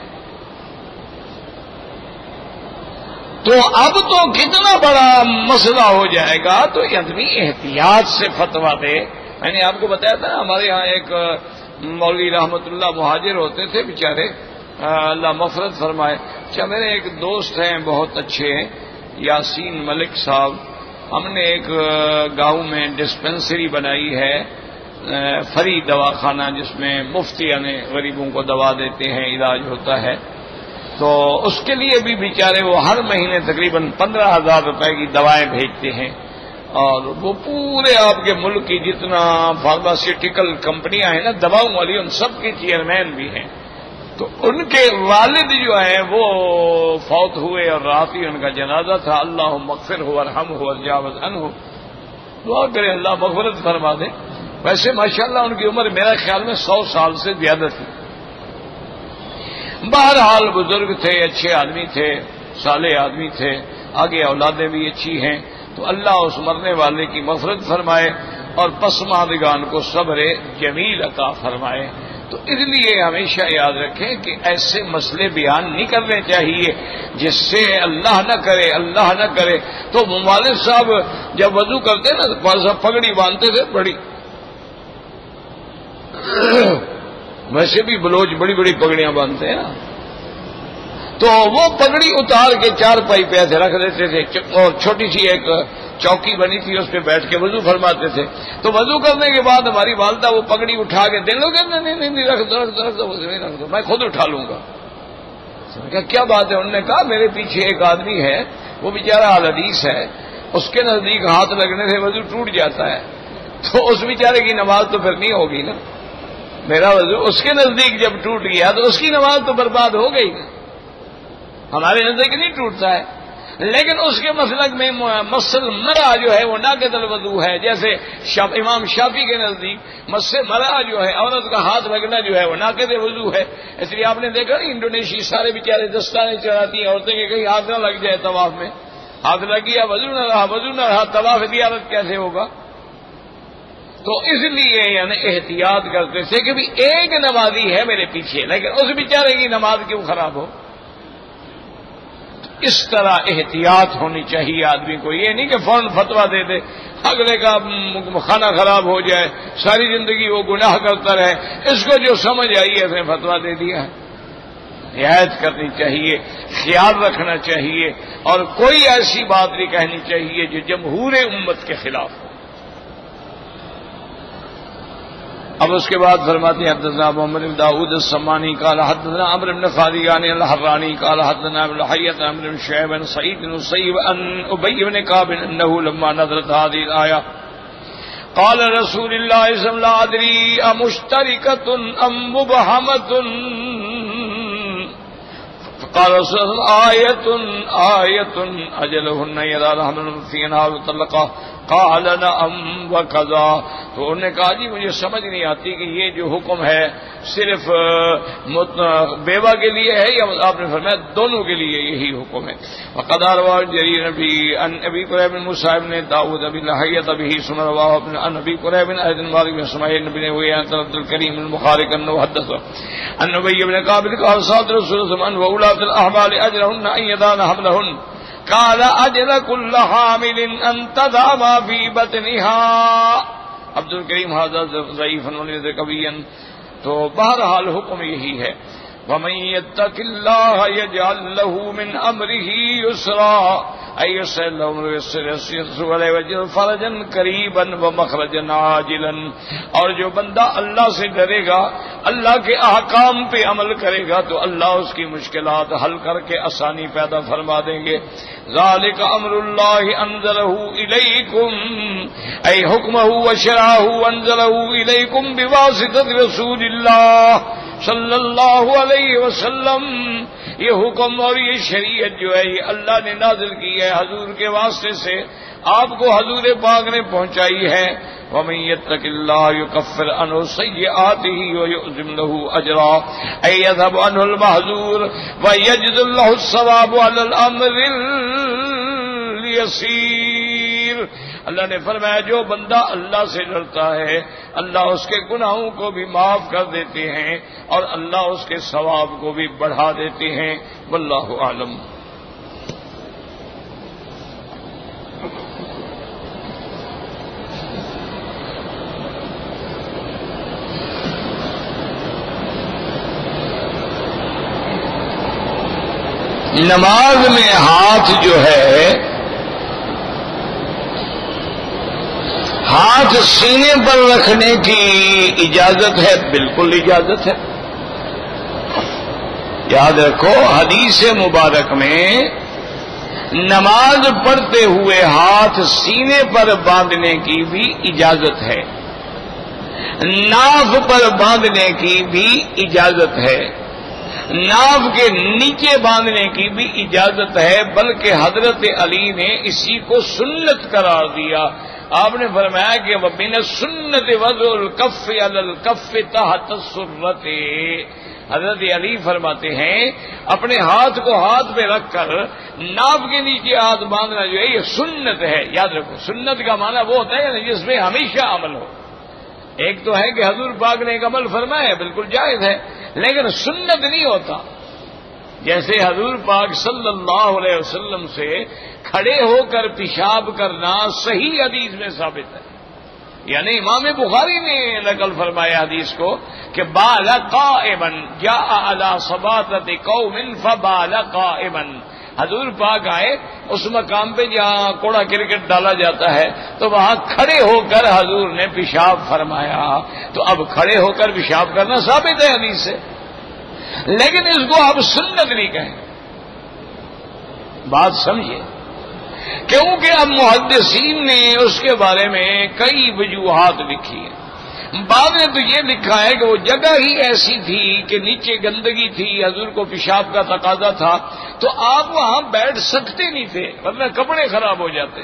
تو اب تو کتنا بڑا مسئلہ ہو جائے گا. تو آدمی احتیاط سے فتویٰ دے. میں نے آپ کو بتایا تھا نا، ہمارے ہاں ایک مولوی رحمت اللہ مہاجر ہوتے تھے بیچارے، اللہ مغفرت فرمائے. اچھا میرے ایک دوست ہیں بہت اچھے، یاسین ملک صاحب. ہم نے ایک گاؤں میں ڈسپنسری بنائی ہے، فری دواخانہ، جس میں مفتی یعنی غریبوں کو دوا دیتے ہیں، علاج ہوتا ہے. تو اس کے لیے بھی بیچارے وہ ہر مہینے تقریباً 15,000 روپے کی دوائیں بھیجتے ہیں، اور وہ پورے آپ کے ملک کی جتنا فارماسیوٹیکل کمپنیاں ہیں نا دواؤں والی، ان سب کے چیئرمین بھی ہیں. تو ان کے والد جو ہیں وہ فوت ہوئے اور رات ہی ان کا جنازہ تھا. اللہم اغفرہ وارحمہ وتجاوز عنہ. دعا کرے اللہ مغفرت فرما دے. ویسے ماشاءاللہ ان کی عمر میرا خیال میں 100 سال سے زیادہ تھی. بہرحال بزرگ تھے, اچھے آدمی تھے, صالح آدمی تھے, آگے اولادیں بھی اچھی ہیں. تو اللہ اس مرنے والے کی مغفرت فرمائے اور پسماندگان کو صبر جمیل عطا فرمائے. تو اس لیے ہمیشہ یاد رکھیں کہ ایسے مسئلے بیان نہیں کرنے چاہیے جس سے اللہ نہ کرے اللہ نہ کرے. تو والد صاحب جب وضو کرتے نا والد صاحب پگڑی باندھتے تھے بڑی, ویسے بھی بلوچ بڑی بڑی پگڑیاں باندھتے ہیں نا, تو وہ پگڑی اتار کے 4 پائی پہ ایسے رکھ دیتے تھے اور چھوٹی سی ایک چوکی بنی تھی اس پہ بیٹھ کے وضو فرماتے تھے. تو وضو کرنے کے بعد ہماری والدہ وہ پگڑی اٹھا کے دے لو گے, نہیں رکھ دو میں خود اٹھا لوں گا. کیا بات ہے؟ انہوں نے کہا میرے پیچھے ایک آدمی ہے وہ بیچارہ الحدیث ہے, اس کے نزدیک ہاتھ لگنے سے وضو ٹوٹ جاتا ہے, تو اس بیچارے کی نماز تو پھر نہیں ہوگی نا. میرا وضو اس کے نزدیک جب ٹوٹ گیا تو اس کی نماز تو برباد ہو گئی نا. ہمارے نزدیک نہیں ٹوٹتا ہے, لیکن اس کے مسلک میں مسل مرا جو ہے وہ ناقض الوضو ہے. جیسے امام شافعی کے نزدیک مس مرا جو ہے عورت کا ہاتھ لگنا جو ہے وہ ناقض وضو ہے. اس لیے آپ نے دیکھا انڈونیشی سارے بیچارے دستانے چڑھاتی ہیں عورتیں کہ کہیں ہاتھ نہ لگ جائے طواف میں. ہاتھ لگ گیا وضو نہ رہا طواف زیارت کیسے ہوگا؟ تو اس لیے یعنی احتیاط کرتے تھے کہ بھی ایک نمازی ہے میرے پیچھے, لیکن اس بیچارے کی نماز کیوں خراب ہو. اس طرح احتیاط ہونی چاہیے آدمی کو. یہ نہیں کہ فوراً فتویٰ دے دے, اگلے کا کھانا خراب ہو جائے, ساری زندگی وہ گناہ کرتا رہے. اس کو جو سمجھ آئی ہے اس نے فتویٰ دے دیا ہے. رعایت کرنی چاہیے, خیال رکھنا چاہیے, اور کوئی ایسی بات نہیں کہنی چاہیے جو جمہور امت کے خلاف ہو. اب اس کے بعد فرماتے ہیں حدثنا محمد بن داؤد السمانی قال حدثنا عمرو بن خالدان الحراني قال حدثنا ابن حية عن ابن شعيب بن سعيد بن المسيب عن أبي بن كعب انه لما نزلت هذه الآية قال رسول الله صلى الله عليه وسلم لا أدري أمشتركة أم مبهمة قال رسول الله آية أجلهن إذا رحمن في أنها طلقة قال نعم وكذا. تو انہوں نے کہا جی مجھے سمجھ نہیں آتی کہ یہ جو حکم ہے صرف بیوہ کے لیے ہے یا آپ نے فرمایا دونوں کے لیے یہی حکم ہے. وقد روى جرير نبی ان ابی قریب بن موسیٰ بن داؤد ابی لحیۃ ابی ثم رواه ابن ان ابی قریب بن احد مالک بن اسماعیل بن ہوئے عن عبد الکریم المخارق انه حدث ان ابی بن کعب قال صاد رسول الله صلی اللہ علیہ وسلم واولاد الاحبال اجرهن ان يضعن حملهن قال اجر كل حامل ان تضع ما في بطنها. عبد الکریم هذا ضعیف وليس قويا. تو بہرحال حکم یہی ہے وَمَن يَتَّقِ اللَّهَ يَجْعَل لَّهُ مِنْ أَمْرِهِ يُسْرًا أَيْ يَسْرَ لَهُ يَسْرُ وَيَجْعَلْ فَرَجًا قَرِيبًا وَمَخْرَجًا عَاجِلًا. اور جو بندہ اللہ سے ڈرے گا, اللہ کے احکام پہ عمل کرے گا, تو اللہ اس کی مشکلات حل کر کے آسانی پیدا فرما دیں گے. ذَلِكَ أَمْرُ اللَّهِ أَنزَلَهُ إِلَيْكُمْ أَيْ حُكْمَهُ وَشَرْعَهُ أَنزَلَهُ إِلَيْكُمْ بِوَاسِطَةِ رَسُولِ اللَّهِ صلی اللہ علیہ وسلم. یہ حکم اور یہ شریعت جو ہے یہ اللہ نے نازل کی ہے حضور کے واسطے سے, آپ کو حضور پاک نے پہنچائی ہے. وَمَن يَتَّقِ اللَّهَ يُكَفِّرْ عَنْهُ سَيِّئَاتِهِ وَيُعْظِمْ لَهُ أَجْرًا أَيْ يَذْهَبْ عَنْهُ الْمَحْظُورُ وَيَجْزِ اللَّهُ الثَّوَابَ عَلَى الْأَمْرِ الْيَسِيرِ. اللہ نے فرمایا جو بندہ اللہ سے ڈرتا ہے اللہ اس کے گناہوں کو بھی معاف کر دیتے ہیں اور اللہ اس کے ثواب کو بھی بڑھا دیتے ہیں. واللہ اعلم. نماز میں ہاتھ جو ہے, ہاتھ سینے پر رکھنے کی اجازت ہے, بالکل اجازت ہے. یاد رکھو حدیث مبارک میں نماز پڑھتے ہوئے ہاتھ سینے پر باندھنے کی بھی اجازت ہے, ناف پر باندھنے کی بھی اجازت ہے. ناف کے نیچے باندھنے کی بھی اجازت ہے، بلکہ حضرت علی نے اسی کو سنت قرار دیا۔ آپ نے فرمایا کہ وَمِنَ السُّنَّةِ وَضْعُ الْكَفِّ عَلَى الْكَفِّ تَحْتَ السُّرَّةِ۔ حضرت علی فرماتے ہیں اپنے ہاتھ کو ہاتھ پہ رکھ کر ناف کے نیچے ہاتھ باندھنا جو ہے یہ سنت ہے۔ یاد رکھو، سنت کا معنی وہ ہوتا ہے جس میں ہمیشہ عمل ہو۔ ایک تو ہے کہ حضور پاک نے ایک عمل فرمایا ہے، بالکل جائز ہے، لیکن سنت نہیں ہوتا۔ جیسے حضور پاک صلی اللہ علیہ وسلم سے کھڑے ہو کر پیشاب کرنا صحیح حدیث میں ثابت ہے، یعنی امام بخاری نے نقل فرمایا حدیث کو کہ بال قائما جاء علی صباطۃ قوم فبال قائما۔ حضور پاک آئے اس مقام پہ جہاں کوڑا کرکٹ ڈالا جاتا ہے تو وہاں کھڑے ہو کر حضور نے پیشاب فرمایا۔ تو اب کھڑے ہو کر پیشاب کرنا ثابت ہے حدیث سے، لیکن اس کو آپ سنت نہیں کہیں۔ بات سمجھیے، کیونکہ اب محدثین نے اس کے بارے میں کئی وجوہات لکھی ہیں۔ بعد نے تو یہ لکھا ہے کہ وہ جگہ ہی ایسی تھی کہ نیچے گندگی تھی، حضور کو پیشاب کا تقاضا تھا، تو آپ وہاں بیٹھ سکتے نہیں تھے، ورنہ کپڑے خراب ہو جاتے،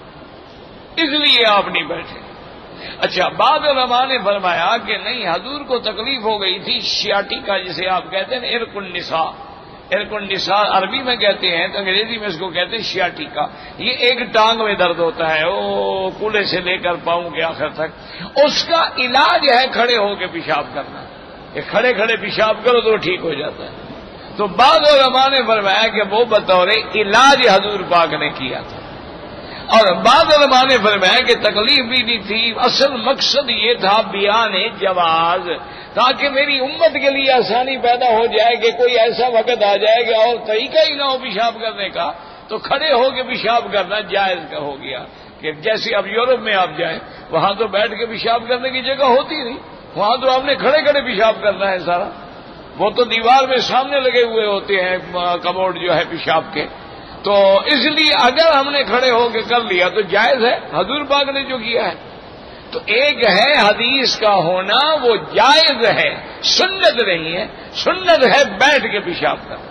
اس لیے آپ نہیں بیٹھے۔ اچھا، بعض علماء نے فرمایا کہ نہیں، حضور کو تکلیف ہو گئی تھی شیاٹی کا، جسے آپ کہتے ہیں عرق النساء۔ عرق النساء عربی میں کہتے ہیں تو انگریزی میں اس کو کہتے ہیں شیاٹی کا۔ یہ ایک ٹانگ میں درد ہوتا ہے، وہ کولے سے لے کر پاؤں کے آخر تک، اس کا علاج ہے کھڑے ہو کے پیشاب کرنا، کہ کھڑے کھڑے پیشاب کرو تو ٹھیک ہو جاتا ہے۔ تو بعض علماء نے فرمایا کہ وہ بطور علاج حضور پاک نے کیا تھا، اور بعض علماء نے فرمایا کہ تکلیف بھی نہیں تھی، اصل مقصد یہ تھا بیان جواز، تاکہ میری امت کے لیے آسانی پیدا ہو جائے کہ کوئی ایسا وقت آ جائے گا اور طریقہ ہی نہ ہو پیشاب کرنے کا، تو کھڑے ہو کے پیشاب کرنا جائز کا ہو گیا۔ کہ جیسے اب یورپ میں آپ جائیں، وہاں تو بیٹھ کے پیشاب کرنے کی جگہ ہوتی نہیں، وہاں تو آپ نے کھڑے کھڑے پیشاب کرنا ہے سارا، وہ تو دیوار میں سامنے لگے ہوئے ہوتے ہیں کموڈ جو ہے پیشاب کے، تو اس لیے اگر ہم نے کھڑے ہو کے کر لیا تو جائز ہے، حضور پاک نے جو کیا ہے۔ تو ایک ہے حدیث کا ہونا، وہ جائز ہے، سنت نہیں ہے۔ سنت ہے بیٹھ کے پیشاب کرنا،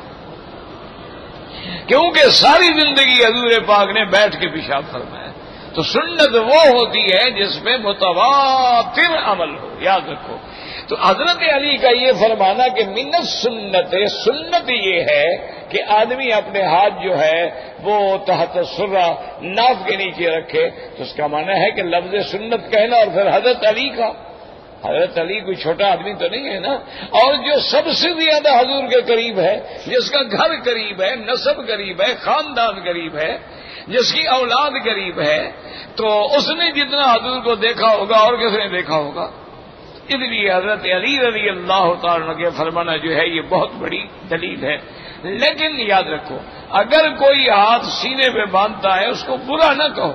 کیونکہ ساری زندگی حضور پاک نے بیٹھ کے پیشاب فرمایا۔ تو سنت وہ ہوتی ہے جس میں متواتر عمل ہو، یاد رکھو۔ تو حضرت علی کا یہ فرمانا کہ من السنت، سنت یہ ہے کہ آدمی اپنے ہاتھ جو ہے وہ تحت سرہ ناف کے نیچے رکھے، تو اس کا معنی ہے کہ لفظ سنت کہنا، اور پھر حضرت علی کا، حضرت علی کوئی چھوٹا آدمی تو نہیں ہے نا، اور جو سب سے زیادہ حضور کے قریب ہے، جس کا گھر قریب ہے، نسب قریب ہے، خاندان قریب ہے، جس کی اولاد قریب ہے، تو اس نے جتنا حضور کو دیکھا ہوگا اور کس نے دیکھا ہوگا۔ اس لیے حضرت علی رضی اللہ تعالیٰ کے فرمانا جو ہے یہ بہت بڑی دلیل ہے۔ لیکن یاد رکھو، اگر کوئی ہاتھ سینے پہ باندھتا ہے اس کو برا نہ کہو،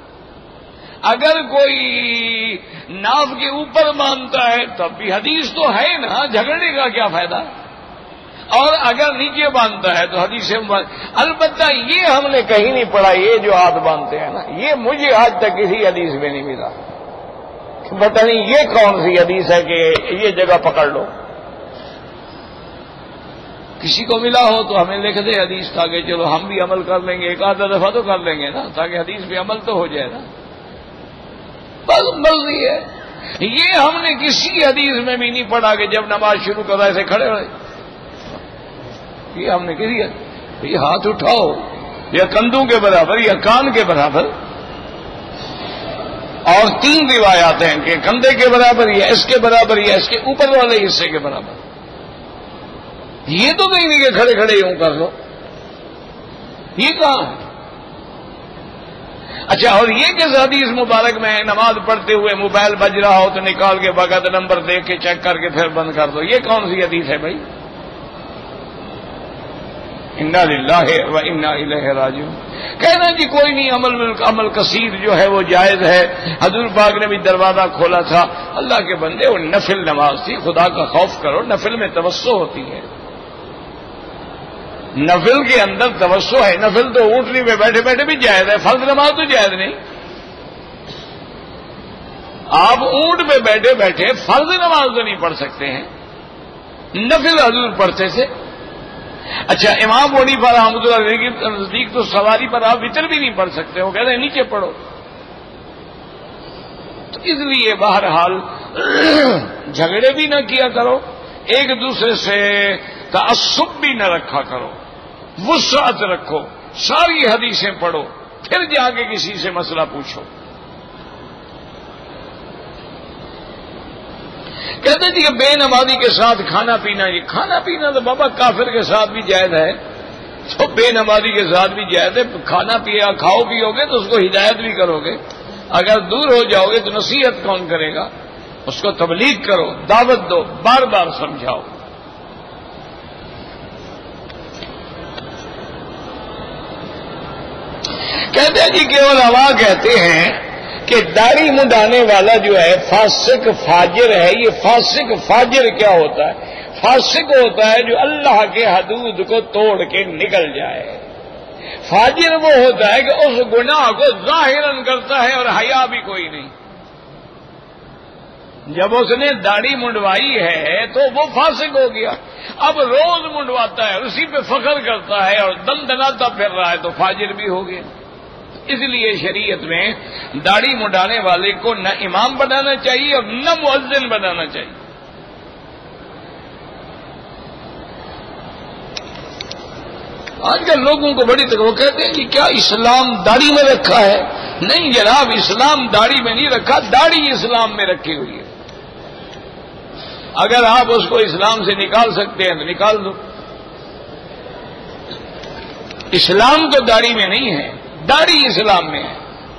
اگر کوئی ناف کے اوپر باندھتا ہے تب بھی حدیث تو ہے نا، جھگڑنے کا کیا فائدہ، اور اگر نیچے باندھتا ہے تو حدیث البتہ یہ ہم نے کہیں نہیں پڑھا، یہ جو ہاتھ باندھتے ہیں نا، یہ مجھے آج تک کسی حدیث میں نہیں ملا، پتہ نہیں یہ کون سی حدیث ہے کہ یہ جگہ پکڑ لو۔ کسی کو ملا ہو تو ہمیں لکھ دے حدیث، تاکہ چلو ہم بھی عمل کر لیں گے، ایک آدھا دفعہ تو کر لیں گے نا، تاکہ حدیث پہ عمل تو ہو جائے نا۔ بس مرضی ہے، یہ ہم نے کسی حدیث میں بھی نہیں پڑھا کہ جب نماز شروع کرا ایسے کھڑے ہوئے، یہ ہم نے کسی یہ ہاتھ اٹھاؤ یا کندھوں کے برابر یا کان کے برابر، اور 3 روایات ہیں کہ کندھے کے برابر یا اس کے برابر یا اس کے اوپر والے حصے کے برابر، یہ تو نہیں کہ کھڑے کھڑے یوں کر لو، یہ کہاں ہے؟ اچھا، اور یہ کس حدیث مبارک میں ہے نماز پڑھتے ہوئے موبائل بج رہا ہو تو نکال کے باقاعدہ نمبر دیکھ کے چیک کر کے پھر بند کر دو، یہ کون سی حدیث ہے بھائی؟ انا للہ و انا الیہ راجعون۔ کہنا جی کوئی نہیں، عمل کثیر جو ہے وہ جائز ہے، حضور پاک نے بھی دروازہ کھولا تھا۔ اللہ کے بندے، وہ نفل نماز تھی، خدا کا خوف کرو، نفل میں توسع ہوتی ہے، نفل کے اندر توسع ہے، نفل تو اونٹنی پہ بیٹھے بیٹھے بھی جائز ہے، فرض نماز تو جائز نہیں۔ آپ اونٹ پہ بیٹھے بیٹھے فرض نماز تو نہیں پڑھ سکتے ہیں، نفل حضور پڑھتے تھے، اچھا، امام حنیفہ رحمۃ اللہ علیہ کے نزدیک تو سواری پر آپ وتر بھی نہیں پڑھ سکتے، وہ کہتے ہیں نیچے پڑھو. تو اس لیے بہرحال جھگڑے بھی نہ کیا کرو، ایک دوسرے سے تعصب بھی نہ رکھا کرو، وسعت رکھو، ساری حدیثیں پڑھو، پھر جا کے کسی سے مسئلہ پوچھو. کہتے جی کہ بے نمازی کے ساتھ کھانا پینا، یہ کھانا پینا تو بابا کافر کے ساتھ بھی جائز ہے، تو بے نمازی کے ساتھ بھی جائز ہے. کھانا پیا کھاؤ پیو گے تو اس کو ہدایت بھی کرو گے، اگر دور ہو جاؤ گے تو نصیحت کون کرے گا؟ اس کو تبلیغ کرو، دعوت دو، بار بار سمجھاؤ. کہتے ہیں جی کہ علماء کہتے ہیں کہ داڑھی منڈانے والا جو ہے فاسق فاجر ہے. یہ فاسق فاجر کیا ہوتا ہے؟ فاسق ہوتا ہے جو اللہ کے حدود کو توڑ کے نکل جائے. فاجر وہ ہوتا ہے کہ اس گناہ کو ظاہراً کرتا ہے اور حیا بھی کوئی نہیں. جب اس نے داڑھی منڈوائی ہے تو وہ فاسق ہو گیا. اب روز منڈواتا ہے، اسی پہ فخر کرتا ہے اور دم دناتا پھر رہا ہے تو فاجر بھی ہو گیا. اس لیے شریعت میں داڑھی منڈانے والے کو نہ امام بنانا چاہیے اور نہ مؤذن بنانا چاہیے. آج کل لوگوں کو بڑی وہ کہتے ہیں کہ کیا اسلام داڑھی میں رکھا ہے؟ نہیں جناب، اسلام داڑھی میں نہیں رکھا، داڑھی اسلام میں رکھی ہوئی ہے. اگر آپ اس کو اسلام سے نکال سکتے ہیں تو نکال دو. اسلام تو داڑھی میں نہیں ہے، داڑھی اسلام میں ہے.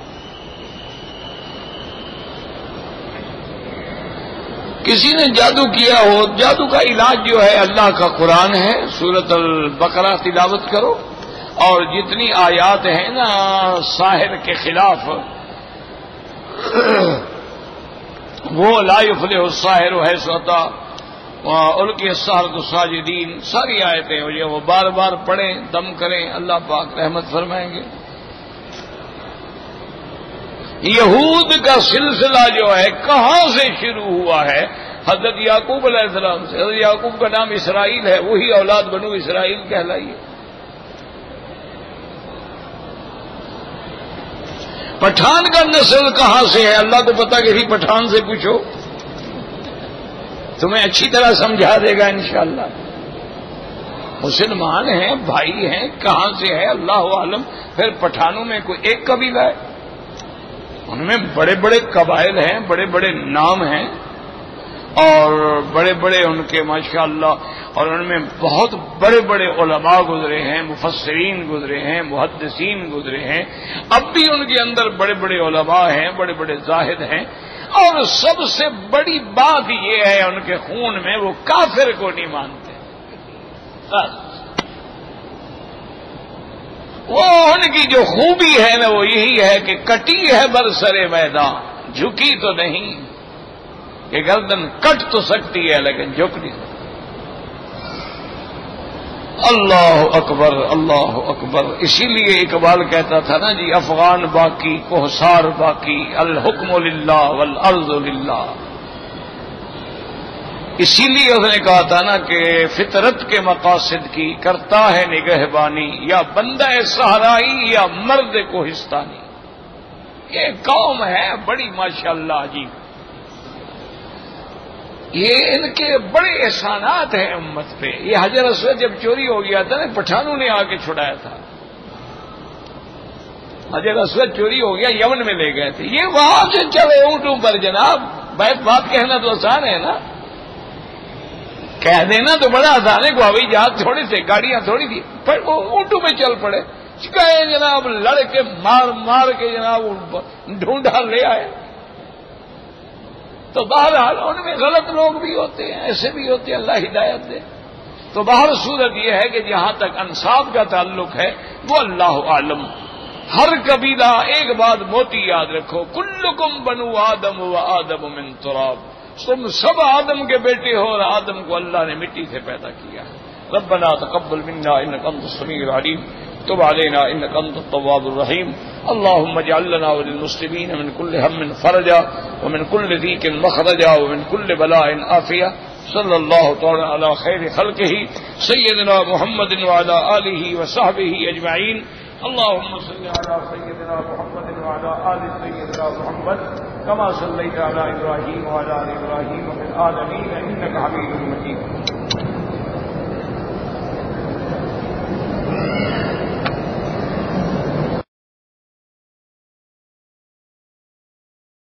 کسی نے جادو کیا ہو، جادو کا علاج جو ہے اللہ کا قرآن ہے، سورۃ البقرہ تلاوت کرو، اور جتنی آیات ہیں نا ساحر کے خلاف، وہ لا یفلح الساحر حیث اتی القی السحرۃ ساجدین، ساری آیتیں وہ بار بار پڑھیں، دم کریں، اللہ پاک رحمت فرمائیں گے. یہود کا سلسلہ جو ہے کہاں سے شروع ہوا ہے؟ حضرت یعقوب علیہ السلام سے. حضرت یعقوب کا نام اسرائیل ہے، وہی اولاد بنو اسرائیل کہلائی ہے. پٹھان کا نسل کہاں سے ہے؟ اللہ کو پتا، کسی پٹھان سے پوچھو، تمہیں اچھی طرح سمجھا دے گا انشاءاللہ. مسلمان ہیں، بھائی ہیں، کہاں سے ہے اللہ عالم. پھر پٹھانوں میں کوئی ایک قبیلہ ہے؟ ان میں بڑے بڑے قبائل ہیں، بڑے بڑے نام ہیں، اور بڑے بڑے ان کے ماشاءاللہ، اور ان میں بہت بڑے بڑے علماء گزرے ہیں، مفسرین گزرے ہیں، محدثین گزرے ہیں. اب بھی ان کے اندر بڑے بڑے علماء ہیں، بڑے بڑے زاہد ہیں. اور سب سے بڑی بات یہ ہے ان کے خون میں وہ کافر کو نہیں مانتے. وہ ان کی جو خوبی ہے نا وہ یہی ہے کہ کٹی ہے برسر میدان، جھکی تو نہیں، کہ گردن کٹ تو سکتی ہے لیکن جھک نہیں. اللہ اکبر، اللہ اکبر. اسی لیے اقبال کہتا تھا نا جی، افغان باقی کوہسار باقی، الحکم للہ والارض للہ. اسی لیے اس نے کہا تھا نا کہ فطرت کے مقاصد کی کرتا ہے نگہبانی، یا بندہ صحرائی یا مرد کوہستانی. یہ قوم ہے بڑی ماشاءاللہ عجیب. یہ ان کے بڑے احسانات ہیں امت پہ. یہ حجر اسود جب چوری ہو گیا تھا نا، پٹھانوں نے آ کے چھڑایا تھا. حجر اسود چوری ہو گیا، یمن میں لے گئے تھے. یہ وہاں سے چلے اونٹوں پر جناب. بات کہنا تو آسان ہے نا، کہہ دینا تو بڑا آسان ہے. ہوائی جہاز تھوڑے تھے، گاڑیاں تھوڑی تھی، پر وہ اونٹوں میں چل پڑے. گئے جناب، لڑ کے مار مار کے جناب ڈھونڈا لے آئے. تو بہرحال ان میں غلط لوگ بھی ہوتے ہیں، ایسے بھی ہوتے ہیں، اللہ ہدایت دے. تو باہر صورت یہ ہے کہ جہاں تک انصاب کا تعلق ہے وہ اللہ عالم. ہر قبیلہ ایک بات موٹی یاد رکھو، کلکم بنو آدم و آدم من تراب. تم سب آدم کے بیٹے ہو اور آدم کو اللہ نے مٹی سے پیدا کیا. ربنا تقبل منا انک انت السمیع العلیم تب علینا انک انت التواب الرحیم. اللهم اجعل لنا وللمسلمین من كل هم فرجا ومن كل ضيق مخرجا ومن كل بلاء عافیہ. صلی اللہ تعالی علی خیر خلقہ سیدنا محمد وعلی آلہ وصحبہ اجمعین. اللهم صل على سيدنا محمد وعلى آل سيدنا محمد كما صليت على إبراهيم وعلى آل إبراهيم في العالمين إنك حميد مجيد.